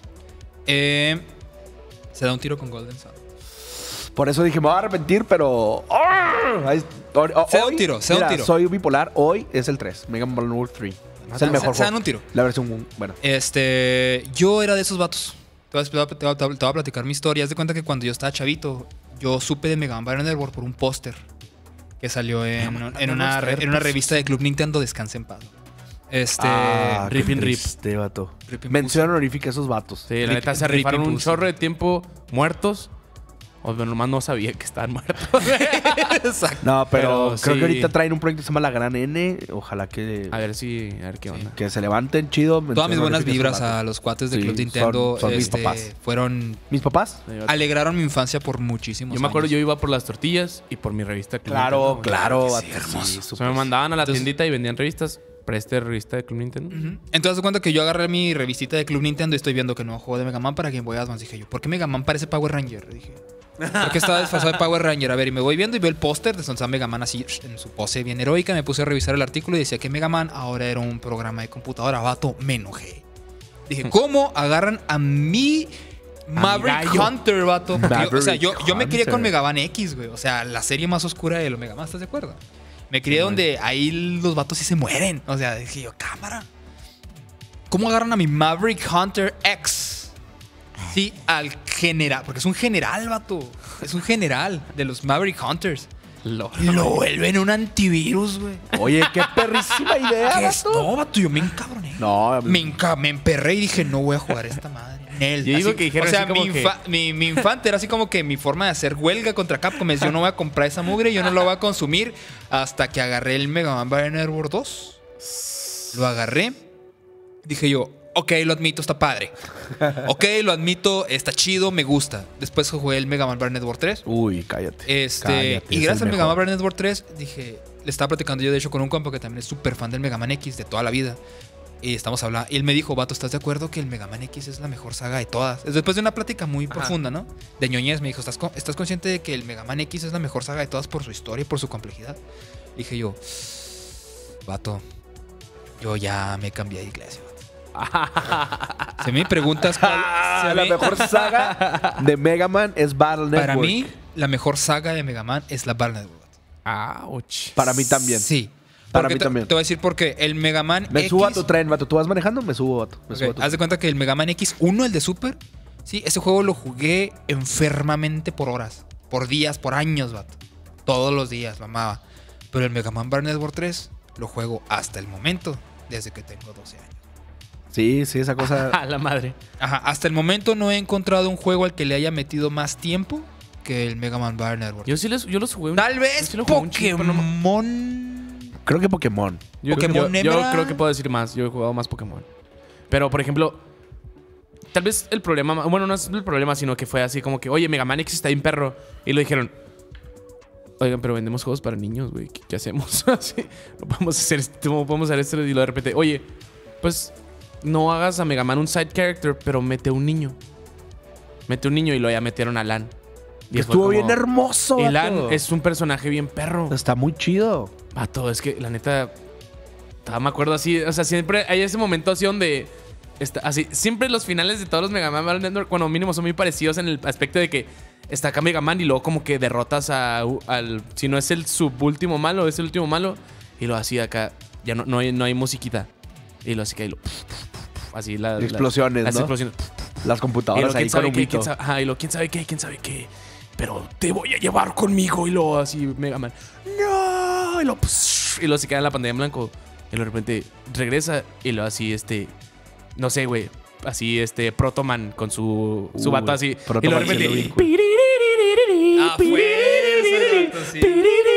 Se da un tiro con Golden Sun. Por eso dije, me voy a arrepentir, pero... Se da un tiro, se da un tiro. Soy bipolar. Hoy es el 3. Mega Man Battle Network 3. Es el mejor Se dan juego. un tiro. La versión... Bueno. Yo era de esos vatos. Te voy a platicar mi historia. Haz de cuenta que cuando yo estaba chavito, yo supe de Mega Man Battle Network por un póster que salió en una revista de Club Nintendo. Descanse en paz. Rip in rip. Este vato. Rip in Mención honorífica a esos vatos. Sí, la Rip- neta se Rip rifaron un Impulse. chorro de tiempo muertos. O nomás no sabía que estaban muertos. Exacto. No, pero Pero creo sí. que ahorita traen un proyecto que se llama La Gran N. Ojalá que... A ver qué onda. Que se levanten chido. Todas mis buenas Mención honorífica vibras esos vatos. a los cuates de Sí, Club Nintendo. son mis papás. Fueron. ¿Mis papás? Alegraron mi infancia por muchísimos Yo me acuerdo, años. yo iba por las tortillas y por mi revista Club Claro, Nintendo, güey. claro. sí, vato, hermoso. sí, O súper. sea, me mandaban a la Entonces- tiendita y vendían revistas. Preste revista de Club Nintendo. Ujú. Entonces, cuenta que yo agarré mi revistita de Club Nintendo y estoy viendo que no juego de Mega Man para Game Boy Advance. Dije yo, ¿por qué Mega Man parece Power Ranger? Dije, ¿por qué estaba disfrazado de Power Ranger? A ver, y me voy viendo y veo el póster de Sonsa Mega Man así en su pose bien heroica. Me puse a revisar el artículo y decía que Mega Man ahora era un programa de computadora. Vato, me enojé. Dije, ¿cómo agarran a mi Maverick gallo. Hunter, vato? Porque yo, o sea, yo Maverick me crié con Hunter. Mega Man X, güey. O sea, la serie más oscura de los Mega Man, ¿estás de acuerdo? Me crié donde ahí los vatos sí se mueren. O sea, dije yo, cámara. ¿Cómo agarran a mi Maverick Hunter X? Sí, al general. Porque es un general, vato. Es un general de los Maverick Hunters. Lo vuelven un antivirus, güey. Oye, qué perrísima idea, ¿Qué es? vato. No, vato, yo me encabroné. No, Me emperré y dije, no voy a jugar esta madre. Nel. Yo digo Así- que dijeron o sea, así como que- mi infante era así como que mi forma de hacer huelga contra Capcom es: yo no voy a comprar esa mugre, yo no lo voy a consumir hasta que agarré el Mega Man Battle Network 2. Lo agarré. Dije yo, ok, lo admito, está padre. Ok, lo admito, está chido, me gusta. Después jugué el Mega Man Battle Network 3. Uy, cállate. Y Cállate, es gracias el al Mega Man mejor. Battle Network 3, dije, le estaba platicando yo de hecho con un compa que también es súper fan del Mega Man X de toda la vida. Y estamos hablando. Y él me dijo, vato, ¿estás de acuerdo que el Mega Man X es la mejor saga de todas? Después de una plática muy profunda, ¿no? De ñoñez, me dijo, ¿estás consciente de que el Mega Man X es la mejor saga de todas por su historia y por su complejidad? Dije yo, vato, yo ya me cambié de iglesia. vato. Si me preguntas cuál... si a la mí- mejor saga de Mega Man es Battle Network. Para mí, la mejor saga de Mega Man es la Battle Network. vato. Ouch. Para mí también. Sí. Para Porque mí también. Te voy a decir porque el Mega Man Me X... subo a tu tren, vato. ¿Tú vas manejando? Me subo, vato. Me Ok, subo a tu haz de cuenta que el Mega Man X1, el de Super, sí, ese juego lo jugué enfermamente por horas, por días, por años, vato. Todos los días, lo amaba. Pero el Mega Man Battle Network 3 lo juego hasta el momento, desde que tengo 12 años. Sí, sí, esa cosa. A la madre. Ajá, hasta el momento no he encontrado un juego al que le haya metido más tiempo que el Mega Man Battle Network. Yo los jugué. Tal yo vez sí lo jugué un chingo, pero no- Pokémon... Creo que Pokémon. Yo, Pokémon yo Hembra. creo que puedo decir más. Yo he jugado más Pokémon. Pero, por ejemplo, tal vez el problema... Bueno, no es el problema, sino que fue así como que... Oye, Mega Man X está bien perro. Y lo dijeron... Oigan, pero vendemos juegos para niños, güey. ¿Qué hacemos? Así, no podemos hacer esto. No podemos hacer esto. Y luego de repente... Oye, pues... No hagas a Mega Man un side character, pero mete un niño. Mete un niño y lo ya metieron a Lan. Y fue Estuvo como- bien hermoso, Y vato. Lan es un personaje bien perro. Está muy chido. Vato, es que la neta. Me acuerdo así. O sea, siempre hay ese momento así donde. Así, siempre los finales de todos los Mega Man Battle Network, bueno, mínimo son muy parecidos en el aspecto de que está acá Mega Man y luego como que derrotas al. Si no es el subúltimo malo, es el último malo. Y lo así acá. Ya no hay musiquita. Y lo así que. Así las Explosiones, las ¿no? explosiones. Las Y computadoras lo, ahí quién sabe con qué, humito. quién sabe qué, quién sabe qué. Pero te voy a llevar conmigo. Y luego así Mega Man. ¡No! Y luego se queda en la pantalla en blanco. Y luego de repente regresa. Y luego así no sé, güey. Así Protoman con su bata así. Y Protoman luego de siendo repente. bien cool. Ah, fuerza, vato, sí.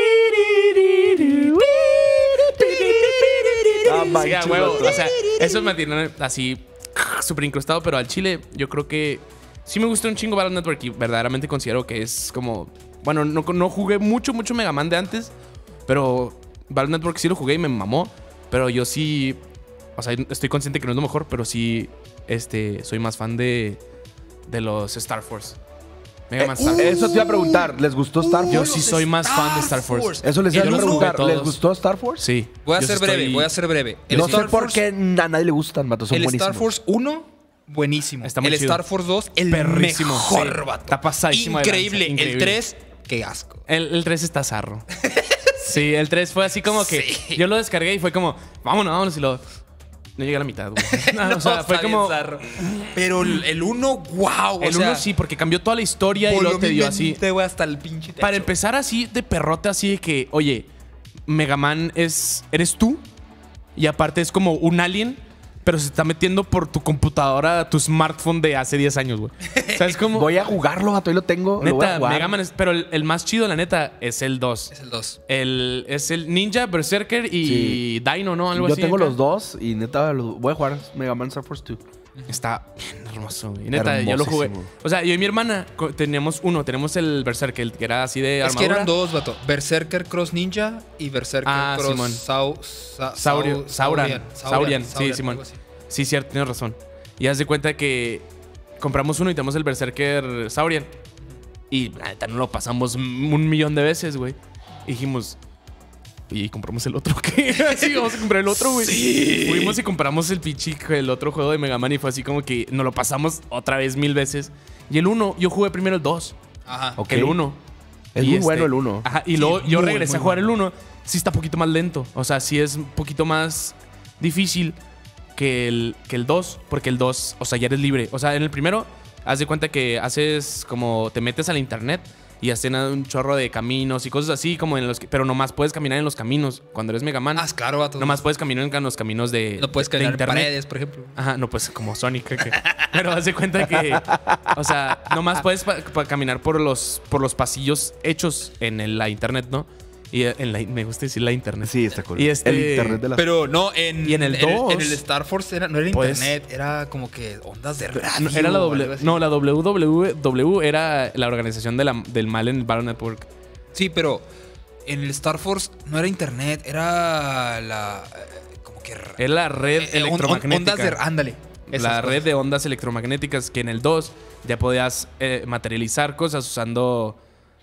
Ah, Sí, a manches, huevo. vato. O sea, eso me tiene así súper incrustado. Pero al chile, yo creo que sí me gusta un chingo Battle Network. Y verdaderamente considero que es como. Bueno, no jugué mucho Mega Man de antes. Pero Battle Network sí lo jugué y me mamó. Pero yo sí. O sea, estoy consciente que no es lo mejor. Pero sí. Soy más fan de los Star Force. Mega Man Star Force. Eso te iba a preguntar. ¿Les gustó Star Force? Yo sí soy más fan de Star Force. Eso les iba Y a yo los jugué preguntar. ¿Les todos. gustó Star Force? Sí. Voy a Yo ser sí breve, estoy- voy a ser breve. El No sé Star por Force- qué a nadie le gustan, vato. Son El buenísimos. Star Force 1, buenísimo. Está muy el chido. Star Force 2, el Perrísimo, mejor, sí. vato. Está pasadísimo de lanza, Increíble. El increíble. 3, qué asco. El 3 está zarro. Sí, el 3 fue así como que Sí. yo lo descargué y fue como, vámonos, y lo. No llegué a la mitad, güey. No, o sea, fue está bien como. zarro. Pero el 1, wow. El 1 sí, porque cambió toda la historia y luego te dio así. Te voy hasta el pinche techo. Para empezar así de perrote, así de que, oye, Mega Man eres tú. Y aparte es como un alien, pero se está metiendo por tu computadora, tu smartphone de hace 10 años, güey. O sea, es como. Voy a jugarlo, vato. Ahí lo tengo. lo voy a Neta, jugar. Mega Man es. Pero el más chido, la neta, es el 2. Es el 2. Es el Ninja, Berserker y Dino, ¿no? Algo Yo así. tengo acá. los dos y neta voy a jugar Mega Man Star Force 2. Está bien hermoso, güey. Neta, yo lo jugué. Hermosísimo. O sea, yo y mi hermana teníamos uno. Tenemos el Berserker, el que era así de Es que armadura. eran dos, vato. Berserker Cross Ninja y Berserker Ah, Simón. Cross Saurian. Sí, Simón. algo así. Sí, cierto, tienes razón. Y haz de cuenta que compramos uno y tenemos el Berserker Saurian. Y la neta no lo pasamos 1,000,000 de veces, güey. Y dijimos, y compramos el otro. ¿Qué? Sí, vamos a comprar el otro, güey. Sí. Fuimos y compramos el otro juego de Mega Man y fue así como que nos lo pasamos otra vez 1000 veces. Y el 1, yo jugué primero el 2. Ajá. Ok. El 1. Es Y muy bueno el 1. Ajá, y Sí, luego yo muy, regresé muy a jugar bueno. el 1. Sí está un poquito más lento. O sea, sí es un poquito más difícil que el 2. Porque el 2, o sea, ya eres libre. O sea, en el primero, haz de cuenta que haces como te metes al internet y hacen un chorro de caminos y cosas así, como en los que, pero nomás puedes caminar en los caminos. Cuando eres Mega Man, Ah, claro, vato. nomás puedes caminar en los caminos de No puedes de caminar en internet. paredes, por ejemplo. Ajá, no, pues como Sonic, creo que. Pero haz de cuenta que, o sea, nomás puedes caminar por los pasillos hechos en la internet, ¿no? Y me gusta decir la internet. Sí, está cool. Y este- El internet de las... Pero no, Y en el 2. En el Star Force no era Pues- internet, era como que ondas de radio. Era la o algo así. No, la WWW era la organización del mal en el Battle Network. Sí, pero en el Star Force no era internet, era como que Era la red electromagnética. ondas de ándale. La esas red cosas. de ondas electromagnéticas que en el 2 ya podías materializar cosas usando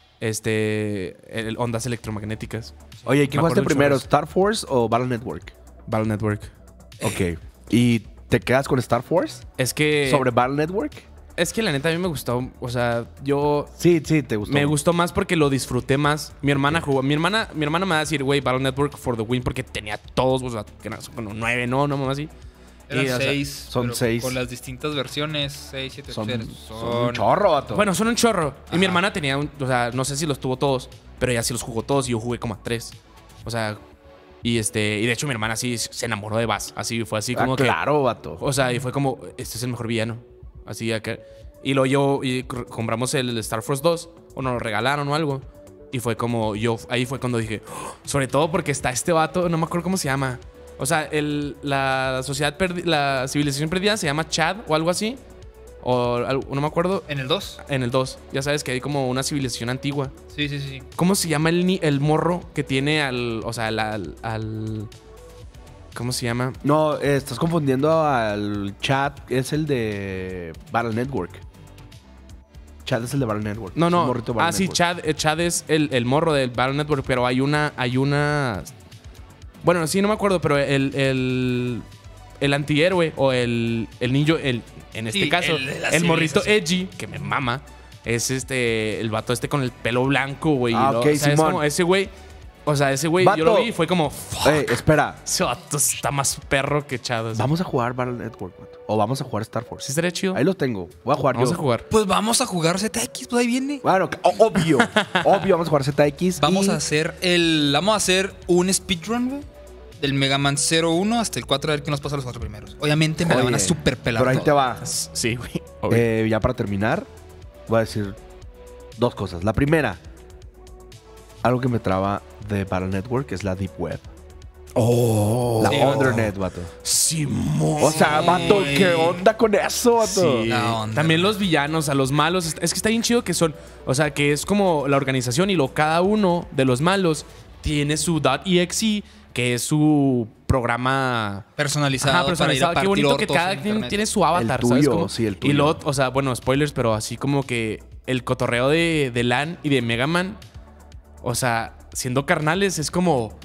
ondas electromagnéticas. Oye, ¿qué Me jugaste acuerdo un primero? chorro. ¿Star Force o Battle Network? Battle Network. Ok. ¿Y te quedas con Star Force Es que sobre Battle Network? Es que la neta a mí me gustó, o sea, yo Sí, te gustó. me gustó más porque lo disfruté más. Mi hermana jugó, mi hermana me va a decir, güey, Battle Network for the win porque tenía todos, o sea, que eran como 9, no, mamá así. Eran Y, o sea, 6. son pero 6. Con las distintas versiones, 6, 7, Son 8. un chorro, vato. Bueno, son un chorro. Y mi Ajá. hermana tenía, o sea, no sé si los tuvo todos, pero ella sí los jugó todos y yo jugué como a 3. O sea, y de hecho mi hermana sí se enamoró de Bass. Así fue así como que. claro, vato. O sea, y fue como, este es el mejor villano. Así acá. Y luego compramos el Star Force 2, o nos lo regalaron o algo. Y fue como, ahí fue cuando dije, "Oh", sobre todo porque está este vato, no me acuerdo cómo se llama. O sea, la civilización perdida se llama Chad o algo así. O no me acuerdo. ¿En el 2? En el 2. Ya sabes que hay como una civilización antigua. Sí. ¿Cómo se llama el morro que tiene ¿cómo se llama? No, estás confundiendo al chat. Es el de Battle Network. Chad es el de Battle Network. No, Es un no. morrito de Battle Sí, Network. Chad es el morro del Battle Network, pero hay una. Bueno, sí, no me acuerdo, pero el antihéroe o el niño, en este Sí, caso, el de la el morrito civilización. edgy, que me mama, es el vato con el pelo blanco, güey. Ah, y ok, o sea, es Simón. como ese güey. O sea, ese güey, yo Vato. lo vi y fue como, fuck, Espera. ese vato está más perro que Chad. así. Vamos a jugar Battle Network, vato. O vamos a jugar Star Force. ¿Sí estaría chido? Ahí lo tengo. Voy a jugar Vamos yo. a jugar. Pues vamos a jugar ZX, pues ahí viene. Bueno, obvio. Obvio, vamos a jugar ZX. Vamos y- a hacer un speedrun, güey. Del Mega Man 01 hasta el 4, a ver quién nos pasa los 4 primeros. Obviamente me la van a Oye, super pelar. Pero ahí todo. te va. Sí, güey. obvio. Ya para terminar, voy a decir dos cosas. La primera, algo que me traba de Battle Network es la Deep Web. La Sí, Undernet, vato. Simón. O sea, vato, ¿qué onda con eso, vato? Sí. La onda. También los villanos, a los malos. Es que está bien chido que son. O sea, que es como la organización y cada uno de los malos tiene su .exe, que es su programa personalizado. Ajá, personalizado. Para ir a Qué bonito que partir ortos cada en quien internet. tiene su avatar, El ¿sabes? tuyo, cómo? sí, el tuyo. Y luego, o sea, bueno, spoilers, pero así como que el cotorreo de LAN y de Mega Man, o sea, siendo carnales, es como.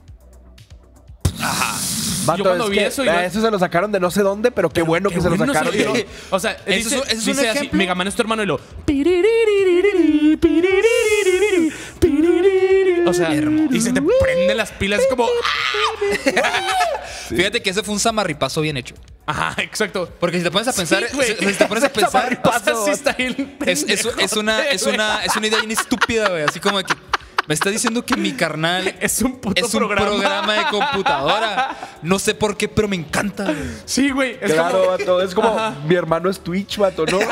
Vato, Yo cuando es vi que, eso y no- eso se lo sacaron de no sé dónde, pero qué bueno que se lo bueno sacaron. se lo- ¿no? O sea, Eso dice, es un dice así, ejemplo. Mega Man es tu hermano y lo. O sea, Hermoso. y se te prenden las pilas como. Fíjate que ese fue un samarripazo bien hecho. Ajá, exacto. Porque si te pones a pensar, Sí, güey. si te pones a pensar, O sea, sí está bien es pendejo, una güey. idea bien estúpida, güey. Así como que me está diciendo que mi carnal Es un puto es un programa de computadora. No sé por qué, pero me encanta, güey. Sí, güey. Es Claro, como. vato. Es como mi hermano es Twitch, vato, ¿no?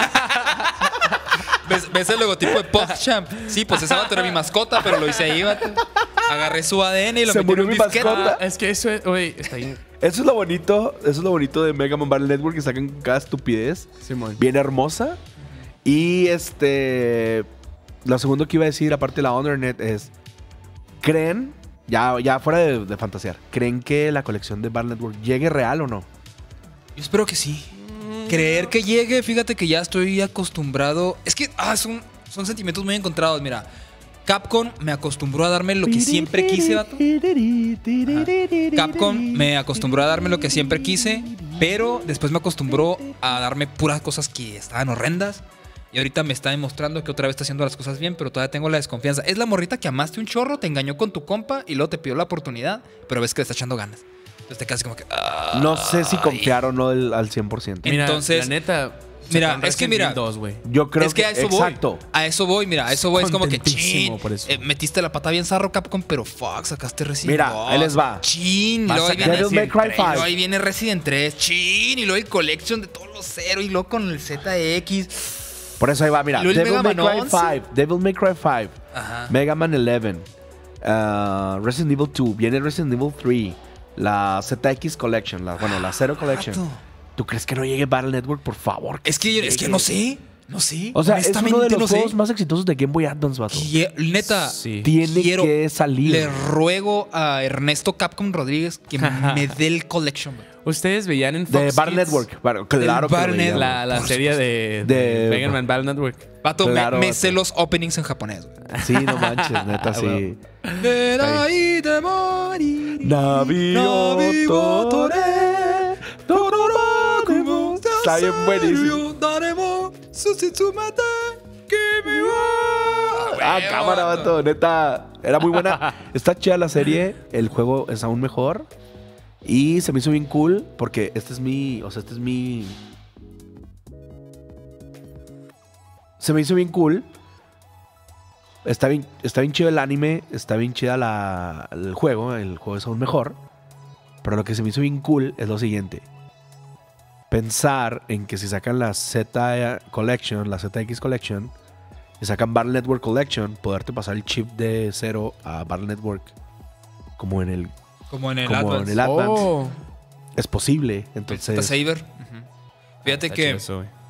¿Ves el logotipo de PogChamp? Sí, pues ese vato era mi mascota, pero lo hice ahí, vato. Agarré su ADN y lo Se metí en murió un mi disquete. mascota. Ah, es que eso es. Güey, está bien. Eso es lo bonito de Mega Man Battle Network, que sacan cada estupidez. Simón. Bien hermosa. Y lo segundo que iba a decir, aparte de la Undernet, es. ¿Creen? Ya fuera de fantasear. ¿Creen que la colección de Battle Network llegue real o no? Yo espero que sí. Creer que llegue, fíjate que ya estoy acostumbrado. Es que son sentimientos muy encontrados. Mira, Capcom me acostumbró a darme lo que siempre quise, vato. Capcom me acostumbró a darme lo que siempre quise, pero después me acostumbró a darme puras cosas que estaban horrendas. Y ahorita me está demostrando que otra vez está haciendo las cosas bien, pero todavía tengo la desconfianza. Es la morrita que amaste un chorro, te engañó con tu compa y luego te pidió la oportunidad, pero ves que le está echando ganas. Entonces te quedas como que... No sé si confiar o no al 100%. Mira, Entonces, la neta. mira, sacaron es que Resident mira, Evil 2, güey. Yo creo es que a eso exacto. voy. A eso voy, mira, a eso voy. Es como que Contentísimo chin. por eso. Metiste la pata bien zarro, Capcom, pero fuck, sacaste Resident Mira, 2. ahí les va. Chin, y Vas luego a ahí sacar viene, Devil May Cry y 5. luego ahí viene Resident 3. Chin, y luego el collection de todos los cero, y luego con el ZX. Por eso ahí va, mira. ¿Y luego el Devil May Mega Cry Man 5. Devil May Cry 5. Ajá. Mega Man 11. Resident Evil 2. Viene Resident Evil 3. La ZX Collection. La Zero Collection. Vato. ¿Tú crees que no llegue Battle Network? Por favor. Es que no sé. No sé. O sea, es uno de honestamente los no sé. juegos más exitosos de Game Boy Advance, vato. Neta, Sí. Tiene que salir. Le ruego a Ernesto Capcom Rodríguez que me dé el collection, güey. Ustedes veían en Fox De Battle Kids Network. Bueno, claro que lo Battle veíamos. Network. la Por serie de Mega Man Battle Network. Vato, Claro, me vato. sé los openings en japonés, güey. Sí, no manches, neta, sí. Está bien buenísimo. Ah, cámara, vato, neta. Era muy buena. Está chida la serie. El juego es aún mejor. Y se me hizo bien cool porque se me hizo bien cool. Está bien chido el anime. Está bien chida el juego. El juego es aún mejor. Pero lo que se me hizo bien cool es lo siguiente. Pensar en que si sacan la Z Collection, la ZX Collection, y sacan Battle Network Collection, poderte pasar el chip de 0 a Battle Network como en el Advance. Oh. Es posible. El Entonces, Saber. Fíjate Está que chido eso, güey.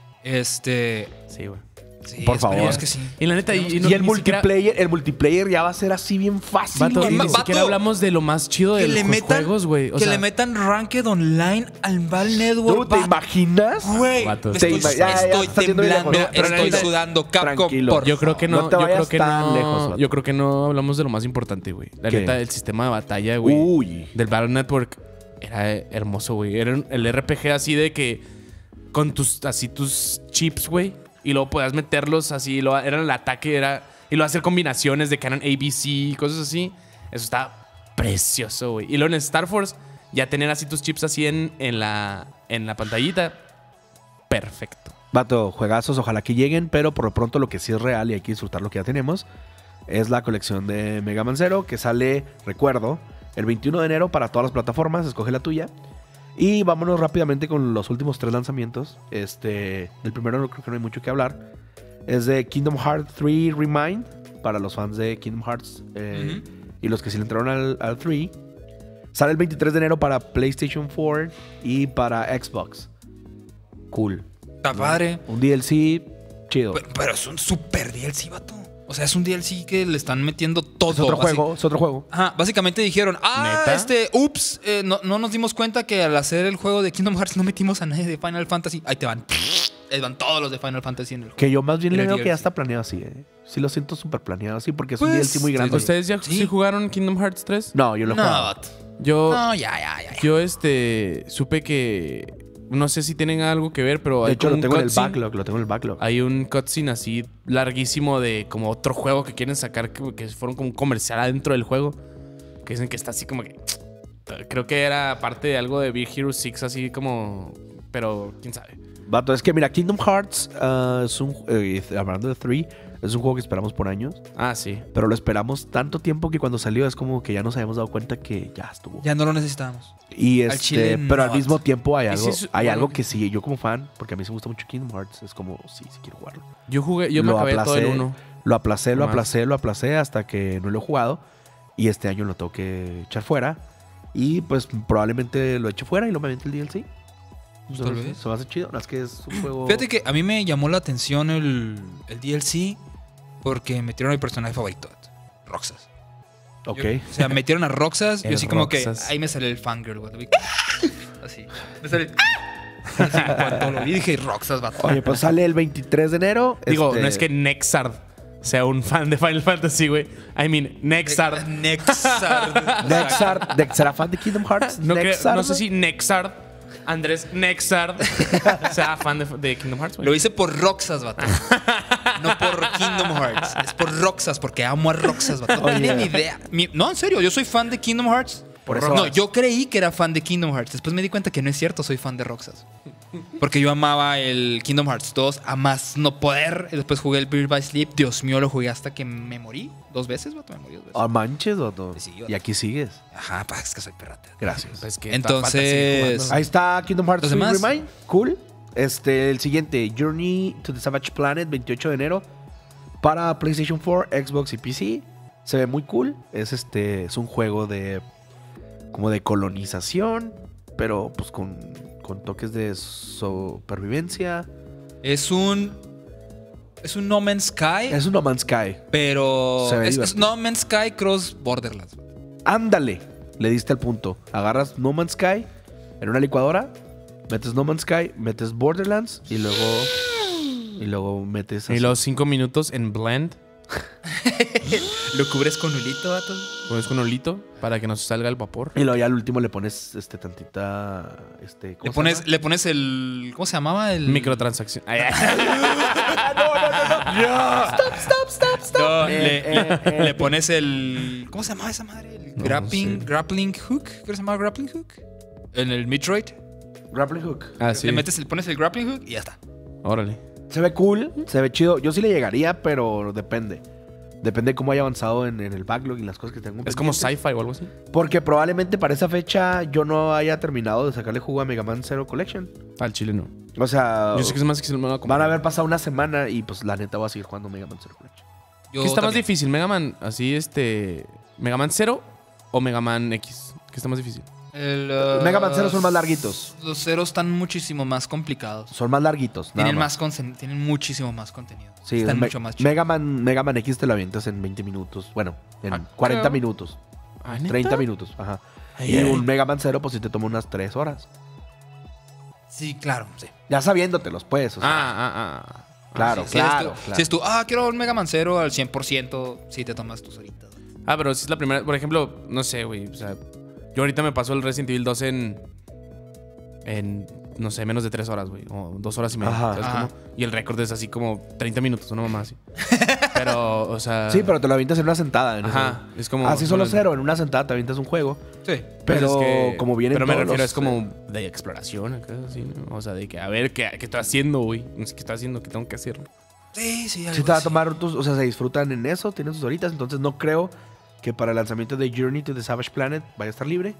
sí, güey. Por favor. esperemos que sí. Y la neta, y el ni multiplayer ya va a ser así bien fácil. Vato, güey. y ni Vato, siquiera hablamos de lo más chido de Que los le metan juegos, güey. O que sea, le metan Ranked Online al Battle Network. ¿Tú te imaginas? Güey, Vato. estoy Ya estoy está haciendo bien temblando, lejos. Pero estoy neta, sudando. Capcom, tranquilo. por yo creo que No no, te yo vayas creo que tan no, lejos, vato. yo creo que no hablamos de lo más importante, güey. La ¿Qué? neta, el sistema de batalla, güey, Uy. del Battle Network era hermoso, güey. Era el RPG así de que con tus chips, güey, y luego podías meterlos así, era el ataque, y luego hacer combinaciones de que eran ABC, cosas así. Eso estaba precioso, güey. Y luego en Star Force ya tener así tus chips así en la pantallita. Perfecto. Vato, juegazos, ojalá que lleguen, pero por lo pronto lo que sí es real y hay que disfrutar lo que ya tenemos es la colección de Mega Man Zero que sale, recuerdo, el 21 de enero para todas las plataformas. Escoge la tuya. Y vámonos rápidamente con los últimos 3 lanzamientos. El primero no creo que no hay mucho que hablar. Es de Kingdom Hearts 3 Remind para los fans de Kingdom Hearts y los que sí le entraron al 3. Sale el 23 de enero para PlayStation 4 y para Xbox. Cool. Está padre. Un DLC chido. Pero es un super DLC, vato. O sea, es un DLC que le están metiendo todo. Es otro juego. Ajá, básicamente dijeron, ¿Neta? ups, no nos dimos cuenta que al hacer el juego de Kingdom Hearts no metimos a nadie de Final Fantasy. Ahí te van. Ahí van todos los de Final Fantasy en el juego. Que yo más bien En le el veo que ya DLC. está planeado así, Sí lo siento súper planeado así porque es un Pues, DLC muy grande. ¿Ustedes ya Sí. sí jugaron Kingdom Hearts 3? No, yo lo No, juego. vato. Yo, No, ya. yo supe que no sé si tienen algo que ver, pero De hay hecho, como lo tengo en el cutscene. backlog. Hay un cutscene así larguísimo de como otro juego que quieren sacar, que fueron como un comercial adentro del juego. Que dicen que está así como que... Creo que era parte de algo de Big Hero 6, así como... Pero quién sabe. Vato, es que mira, Kingdom Hearts es un... hablando de 3, es un juego que esperamos por años. Ah, sí. Pero lo esperamos tanto tiempo que cuando salió es como que ya nos habíamos dado cuenta que ya estuvo. Ya no lo necesitábamos. Y al chile pero no, al mismo tiempo hay Y algo, sí, hay bueno, algo que sí, yo como fan, porque a mí se me gusta mucho Kingdom Hearts, es como, sí quiero jugarlo. Yo me acabé todo el 1. Lo aplacé Nomás. hasta que no lo he jugado. Y este año lo tengo que echar fuera. Y pues probablemente lo eche fuera y lo me aviente el DLC. Tal vez. Se me hace chido. No, es que es un juego... Fíjate que a mí me llamó la atención el DLC porque metieron a mi personaje favorito, Roxas. Ok. O sea, metieron a Roxas y El yo así como que Roxas. ahí me salió el fangirl, güey. Así. Me salió así, cuando lo vi dije Roxas, vato. Oye, pues sale el 23 de enero. Digo, no es que Nexard sea un fan de Final Fantasy, güey. I mean, Nexart. Nexart, ¿será fan de Kingdom Hearts? No sé si Nexart, Andrés Nexart, sea fan de Kingdom Hearts, güey. Lo hice por Roxas, vato. No por Kingdom Hearts. Es por Roxas, porque amo a Roxas, vato. No tienen ni idea. No, en serio, yo soy fan de Kingdom Hearts. Por eso No, vas. yo creí que era fan de Kingdom Hearts. Después me di cuenta que no es cierto, soy fan de Roxas. Porque yo amaba el Kingdom Hearts 2 a más no poder. Y después jugué el Birth by Sleep. Dios mío, lo jugué hasta que me morí 2 veces, vato. Me morí 2 veces. Ah, manches, vato. Sí, vato. Y aquí sigues. Ajá, pa, es que soy perrata. Gracias. Es que Entonces- falta seguir jugando. Ahí está Kingdom Hearts Los 3 demás. Remind. Cool. El siguiente, Journey to the Savage Planet, 28 de enero. Para PlayStation 4, Xbox y PC. Se ve muy cool. Es un juego de como de colonización, pero pues con toques de supervivencia. Es un No Man's Sky, Es un No Man's Sky. pero Se ve es divertido. No Man's Sky Cross Borderlands. Ándale, le diste al punto. Agarras No Man's Sky en una licuadora, metes No Man's Sky, metes Borderlands y luego metes Y los 5 minutos en blend, Lo cubres con hilito, vato. pones con olito para que no se salga el vapor. y luego ya al último le pones tantita ¿cómo se llama? Le pones el. ¿Cómo se llamaba? El. Microtransacción. Ay, ay. No, Eh, le pones el. ¿Cómo se llamaba esa madre? El No grappling hook. ¿Qué se llama grappling hook? En el Metroid. Grappling Hook. Ah, sí. Pones el grappling hook y ya está. Órale. Se ve cool, se ve chido. Yo sí le llegaría, pero depende. Depende de cómo haya avanzado en el backlog y las cosas que tengo. Es como pendientes. sci-fi o algo así. Porque probablemente para esa fecha yo no haya terminado de sacarle jugo a Mega Man Zero Collection. Al chile no. O sea, Yo sé que es más que se lo van a comprar. van a haber pasado una semana y pues la neta voy a seguir jugando Mega Man Zero Collection. Yo ¿Qué está más también. difícil? ¿Mega Man así, Mega Man 0 o Mega Man X? ¿Qué está más difícil? Mega Man Zero son más larguitos. Los ceros están muchísimo más complicados. Son más larguitos. nada Tienen, más. tienen muchísimo más contenido. Sí, están Me- mucho más chidos. Mega Man X te lo avientas en 20 minutos. Bueno, en Ah, 40 creo. minutos. Ah, ¿neta? 30 minutos. Ajá. Ay, Y ay. un Mega Man Zero pues sí te toma unas 3 horas. Sí, claro, sí. Ya sabiéndotelos, pues. O sea, Ah. claro, Si eres claro, tú- claro. Si es tú, quiero un Mega Man Zero al 100%, sí te tomas tus horitas. Ah, pero si es la primera. Por ejemplo, no sé, güey. O sea, yo ahorita me pasó el Resident Evil 2 en no sé, menos de 3 horas, güey. O 2 horas y media. Ajá. ¿sabes Ajá. cómo? Y el récord es así como 30 minutos, una mamá así. Pero, o sea. Sí, pero te lo avientas en una sentada. en Ajá. eso. Es como. Así solo cero. En una sentada te avientas un juego. Sí. Pero es que- como vienen Pero me todos refiero, los, es como de exploración, acá, así, ¿no? O sea, de que a ver qué estoy haciendo, güey. No sé qué estoy haciendo, qué tengo que hacer. Sí, Sí te va a tomar tus... O sea, se disfrutan en eso, tienen sus horitas. Entonces no creo que para el lanzamiento de Journey to the Savage Planet vaya a estar libre.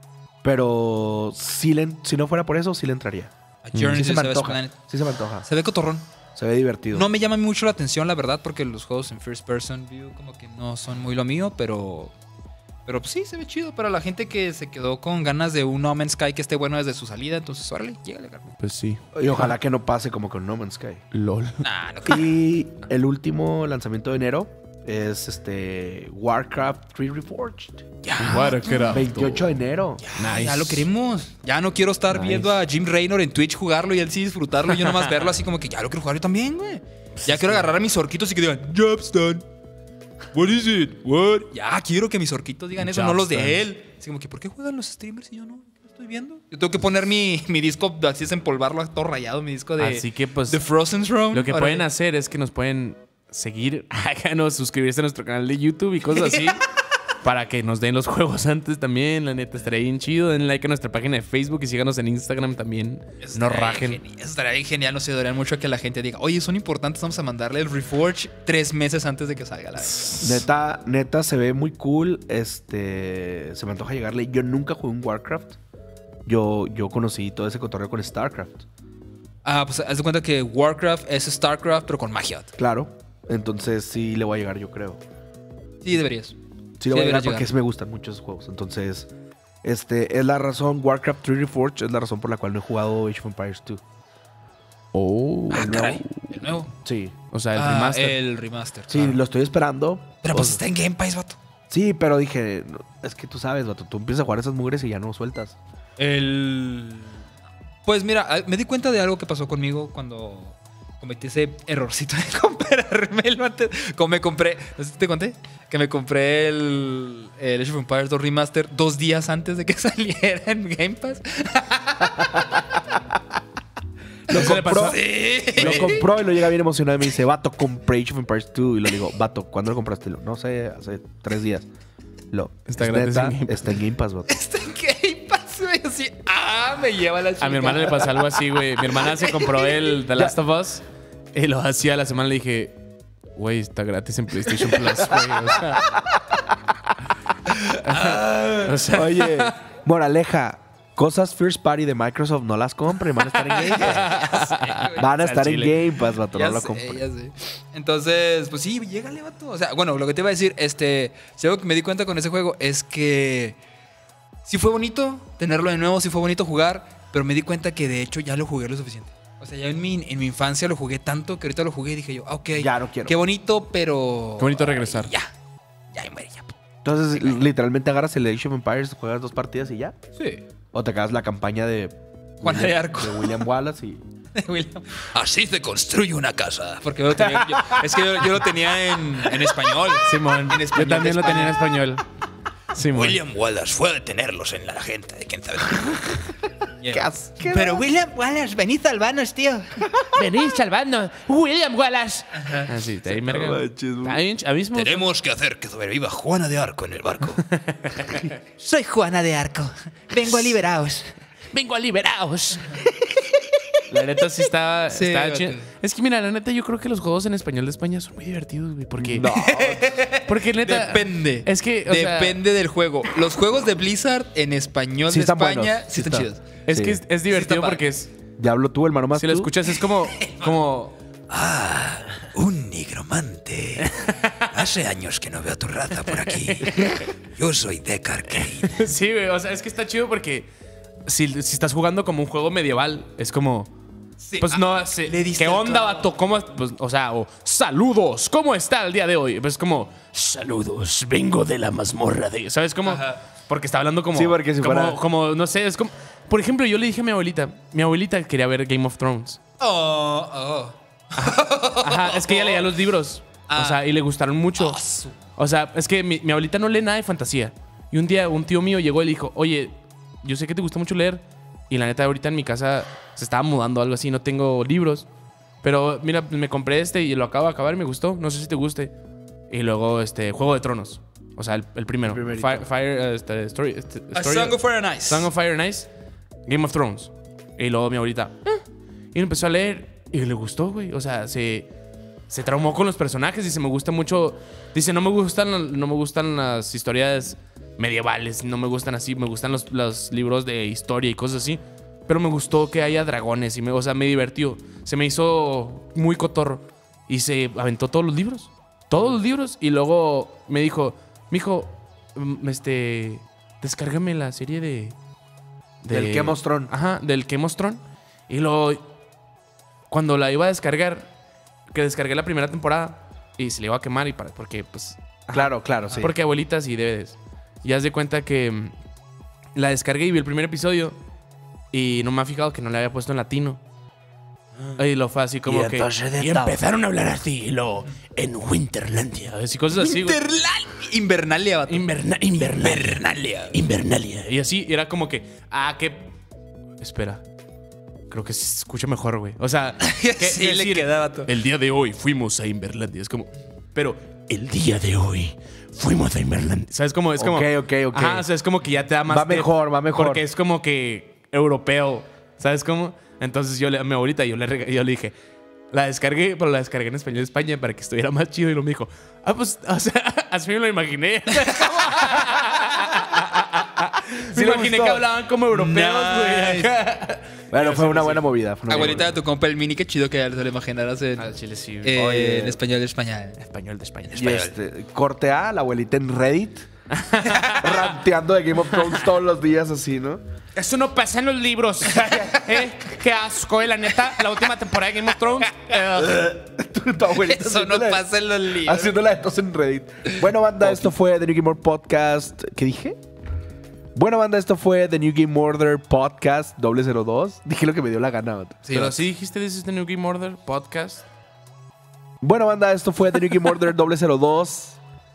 Pero si no fuera por eso, sí le entraría. A Journey Sí to se the me Savage antoja. Planet. Sí se me antoja. Se ve cotorrón. Se ve divertido. No me llama mucho la atención, la verdad, porque los juegos en first person view como que no son muy lo mío, pero pues sí, se ve chido para la gente que se quedó con ganas de un No Man's Sky que esté bueno desde su salida. Entonces, órale, llégale, carnal. Pues sí. Y ojalá que no pase como con No Man's Sky. LOL. Nah, no creo. Y el último lanzamiento de enero es Warcraft 3 Reforged. Ya, 28 de enero. ya lo queremos. Ya no quiero estar Nice. viendo a Jim Raynor en Twitch jugarlo y él sí disfrutarlo y yo nomás verlo así como que ya lo quiero jugar yo también, güey. Ya quiero agarrar a mis orquitos y que digan, Job's done. What is it? What? Ya quiero que mis orquitos digan eso, no Job's los de done. él. Así como que, ¿por qué juegan los streamers y yo no? ¿Qué estoy viendo? Yo tengo que poner mi disco, así es empolvarlo todo rayado, mi disco de, Así que, pues, de Frozen Throne. lo que Órale. pueden hacer es que nos pueden seguir, háganos suscribirse a nuestro canal de YouTube y cosas así. Para que nos den los juegos antes también. La neta, estaría bien chido. Den like a nuestra página de Facebook y síganos en Instagram también. Eso No estaría rajen. bien genial. Eso estaría bien genial. Nos ayudaría mucho a que la gente diga, oye, son importantes, vamos a mandarle el Reforge 3 meses antes de que salga la vez. Neta, se ve muy cool. Se me antoja llegarle. Yo nunca jugué un Warcraft. Yo conocí todo ese cotorreo con StarCraft. Pues haz de cuenta que Warcraft es StarCraft, pero con magia. Claro. Entonces sí le voy a llegar, yo creo. Sí, deberías. Sí le voy a llegar deberías porque sí me gustan mucho esos juegos. Entonces, es la razón. Warcraft 3 Reforged es la razón por la cual no he jugado Age of Empires 2. Oh. Caray, el nuevo. Sí. O sea, el remaster. El remaster. Sí, claro. lo estoy esperando. Pero pues está en Game Pass, vato. Sí, pero dije, no, es que tú sabes, vato, tú empiezas a jugar esas mugres y ya no sueltas. Pues mira, me di cuenta de algo que pasó conmigo cuando cometí ese errorcito de comprármelo antes. Como me compré, no sé si te conté, que me compré el Age of Empires 2 Remaster 2 días antes de que saliera en Game Pass. Lo ¿Eso le compró, pasó? lo compró y lo llega bien emocionado y me dice, vato, compré Age of Empires 2. Y le digo, vato, ¿cuándo lo compraste? No sé, hace 3 días. Está "Es gratis neta, en Game Pass". está en Game Pass, vato. Está en Game Pass, güey. Así, me lleva la chica. A mi hermana le pasó algo así, güey. Mi hermana se compró el The Last of Us y lo hacía la semana. Le dije, güey, está gratis en PlayStation Plus, güey. O sea, Oye, moraleja, cosas First Party de Microsoft no las compren, van a estar en Game Pass. Van a estar en Chile. Game Pass, vato, Ya no lo sé, compren. ya sé. Entonces, pues sí, llégale, vato. O sea, bueno, lo que te iba a decir, si algo que me di cuenta con ese juego es que sí fue bonito tenerlo de nuevo, sí fue bonito jugar, pero me di cuenta que de hecho ya lo jugué lo suficiente. O sea, ya en mi infancia lo jugué tanto que ahorita lo jugué y dije yo, ok, Ya no quiero. qué bonito, pero... Qué bonito regresar. Ya muere, ya. Entonces, literalmente agarras el Age of Empires, juegas 2 partidas y ya. Sí. O te acabas la campaña de Juana de Arco. de William Wallace y... William. Así se construye una casa. Porque yo lo tenía, es que yo lo tenía en español. Simón, En español yo también de lo tenía en España. español. Simón. William Wallace fue a detenerlos en la gente de quién sabe. Pero William Wallace, venid salvanos, tío. Venid salvando. William Wallace. Así, ahí merga. no manches, güey. Está bien, abismo. Tenemos que hacer que sobreviva Juana de Arco en el barco. Soy Juana de Arco. Vengo a liberaros. Vengo a liberaos. La neta sí estaba Sí, chido. vato. Es que mira, la neta yo creo que los juegos en español de España son muy divertidos, güey. Porque, No. porque neta... Depende. Es que, o sea, Depende del juego. Los juegos de Blizzard en español Sí de están España buenos, sí sí están están. chidos. es Sí. que es divertido está porque padre. es... Diablo tú, hermano más Si lo tú. escuchas es como... Un nigromante. Hace años que no veo a tu raza por aquí. Yo soy Deck Arcade. Sí, güey. O sea, es que está chido porque si estás jugando como un juego medieval, es como... Sí. Pues no sé. le diste ¿Qué al onda, clavo. vato? ¿Cómo? Pues, o sea, saludos. ¿Cómo está el día de hoy? Pues como, saludos. Vengo de la mazmorra de. ¿Sabes cómo? Ajá. Porque está hablando como. Sí, porque si como, fuera- como, no sé, es como. Por ejemplo, yo le dije a mi abuelita quería ver Game of Thrones. Oh. Ajá, es que ella leía los libros. Ah. O sea, y le gustaron mucho. O sea, es que mi abuelita no lee nada de fantasía. Y un día un tío mío llegó y le dijo, oye, yo sé que te gusta mucho leer. Y la neta, ahorita en mi casa se estaba mudando o algo así, no tengo libros. Pero mira, pues me compré y lo acabo de acabar y me gustó. No sé si te guste. Y luego, Juego de Tronos. O sea, el primero. El primerito. Story, A Song of Fire and Ice. Song of Fire and Ice. Game of Thrones. Y luego mi abuelita. Y empezó a leer y le gustó, güey. O sea, se traumó con los personajes. Dice, me gusta mucho. Dice, no me gustan las historias medievales. No me gustan así. Me gustan los libros de historia y cosas así. Pero me gustó que haya dragones. O sea, me divirtió. Se me hizo muy cotorro. Y se aventó todos los libros. Todos los libros. Y luego me dijo, mijo, descárgame la serie de Del Game of Thrones. Ajá, del Game of Thrones. Y luego, cuando la iba a descargar, que descargué la primera temporada y se le iba a quemar porque, pues... Claro, sí. Porque abuelitas y DVDs. Y haz de cuenta que la descargué y vi el primer episodio y no me ha fijado que no le había puesto en latino. Y lo fue así como Y que... entonces de Y empezaron a hablar así, y luego, en Winterlandia. Así, cosas así, güey. Invernalia, vato. Invernalia. Y así, era como que, espera. Creo que se escucha mejor, güey. O sea, Sí le queda, vato. el día de hoy fuimos a Inverlandia. Es como, pero el día de hoy fuimos a Inverlandia. ¿Sabes cómo? Es como. Ok. Ajá, o sea, es como que ya te da más. Va mejor. Porque es como que europeo. ¿Sabes cómo? Entonces a mi abuelita yo le dije, la descargué, pero la descargué en español de España para que estuviera más chido. Y lo me dijo, pues, o sea, así me lo imaginé. Sí me le imaginé gustó. que hablaban como europeos, güey. Nice. Bueno, fue una buena movida. Abuelita de tu compa el mini, qué chido que ya te lo imaginaras en, Chile sí. Oye. en español de España. Español de España. Y corte A, la abuelita en Reddit. Ranteando de Game of Thrones todos los días así, ¿no? Eso no pasa en los libros. Qué asco, la neta. La última temporada de Game of Thrones. Tu abuelita Eso no haciéndole- pasa en los libros. Haciéndola de tos en Reddit. Bueno, banda, esto fue The New Game More Podcast. ¿Qué dije? Bueno, banda, esto fue The New Game Order Podcast 002. Dije lo que me dio la gana. Vato. Sí, Pero vas. sí dijiste, this is the New Game Order podcast. Bueno, banda, esto fue The New Game Order 002.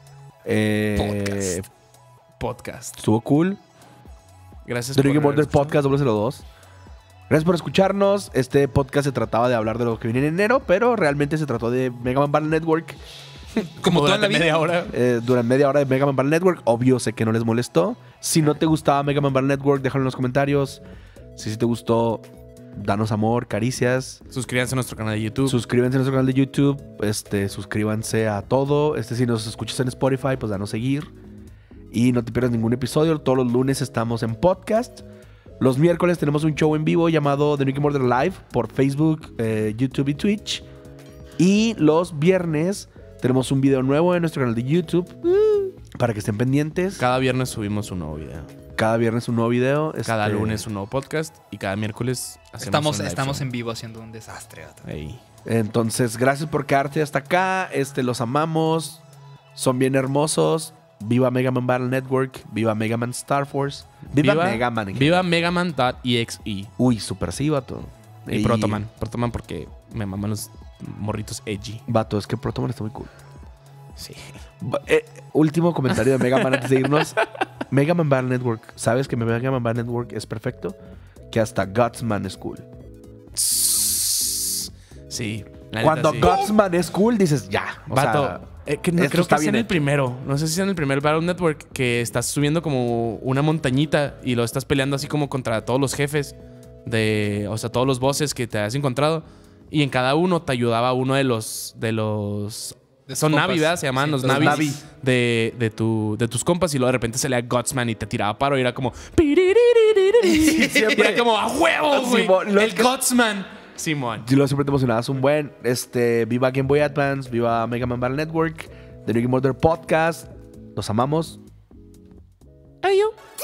Podcast. Estuvo cool. Gracias The New por Game Order haber escuchado. Podcast 002. Gracias por escucharnos. Este podcast se trataba de hablar de lo que viene en enero, pero realmente se trató de Mega Man Battle Network. Como toda la durante vida. media hora. Durante media hora de Mega Man Battle Network. Obvio, sé que no les molestó. Si no te gustaba Mega Man Battle Network, déjalo en los comentarios. Si sí te gustó, danos amor, caricias. Suscríbanse a nuestro canal de YouTube. Suscríbanse a nuestro canal de YouTube. Suscríbanse a todo. Si nos escuchas en Spotify, pues danos seguir. Y no te pierdas ningún episodio. Todos los lunes estamos en podcast. Los miércoles tenemos un show en vivo llamado The New Game Order Live por Facebook, YouTube y Twitch. Y los viernes tenemos un video nuevo en nuestro canal de YouTube. Para que estén pendientes. Cada viernes subimos un nuevo video. Cada viernes un nuevo video. Cada lunes un nuevo podcast. Y cada miércoles hacemos Estamos en vivo haciendo un desastre. vato. Ey. Entonces, gracias por quedarte hasta acá. Los amamos. Son bien hermosos. Viva Mega Man Battle Network. Viva Mega Man Star Force. Viva Mega Man. Viva Megaman.exe. Uy, super sí, vato. Y Protoman. Protoman porque me maman los morritos edgy. Vato, es que Protoman está muy cool. Sí. Último comentario de Mega Man antes de irnos. Mega Man Battle Network. ¿Sabes que Mega Man Battle Network es perfecto? Que hasta Gutsman es cool. Sí. la neta, Cuando sí. Gutsman es cool, dices ya. O Vato, sea, que no, esto creo está que sea en bien el hecho. primero. No sé si es en el primer Battle Network que estás subiendo como una montañita y lo estás peleando así como contra todos los jefes o sea, todos los bosses que te has encontrado. Y en cada uno te ayudaba uno de los De son sus Navi, compas. ¿verdad? Se llamaban Sí, los los Navis Navi. de tus compas. Y luego de repente salía Gutsman y te tiraba paro y era como... siempre. Y era como ¡a huevo, güey! Simón, lo El que- Gutsman. Simón. yo lo siempre te emocionabas un buen. Viva Game Boy Advance. Viva Mega Man Battle Network. The New Game Order Podcast. Los amamos. Ayo.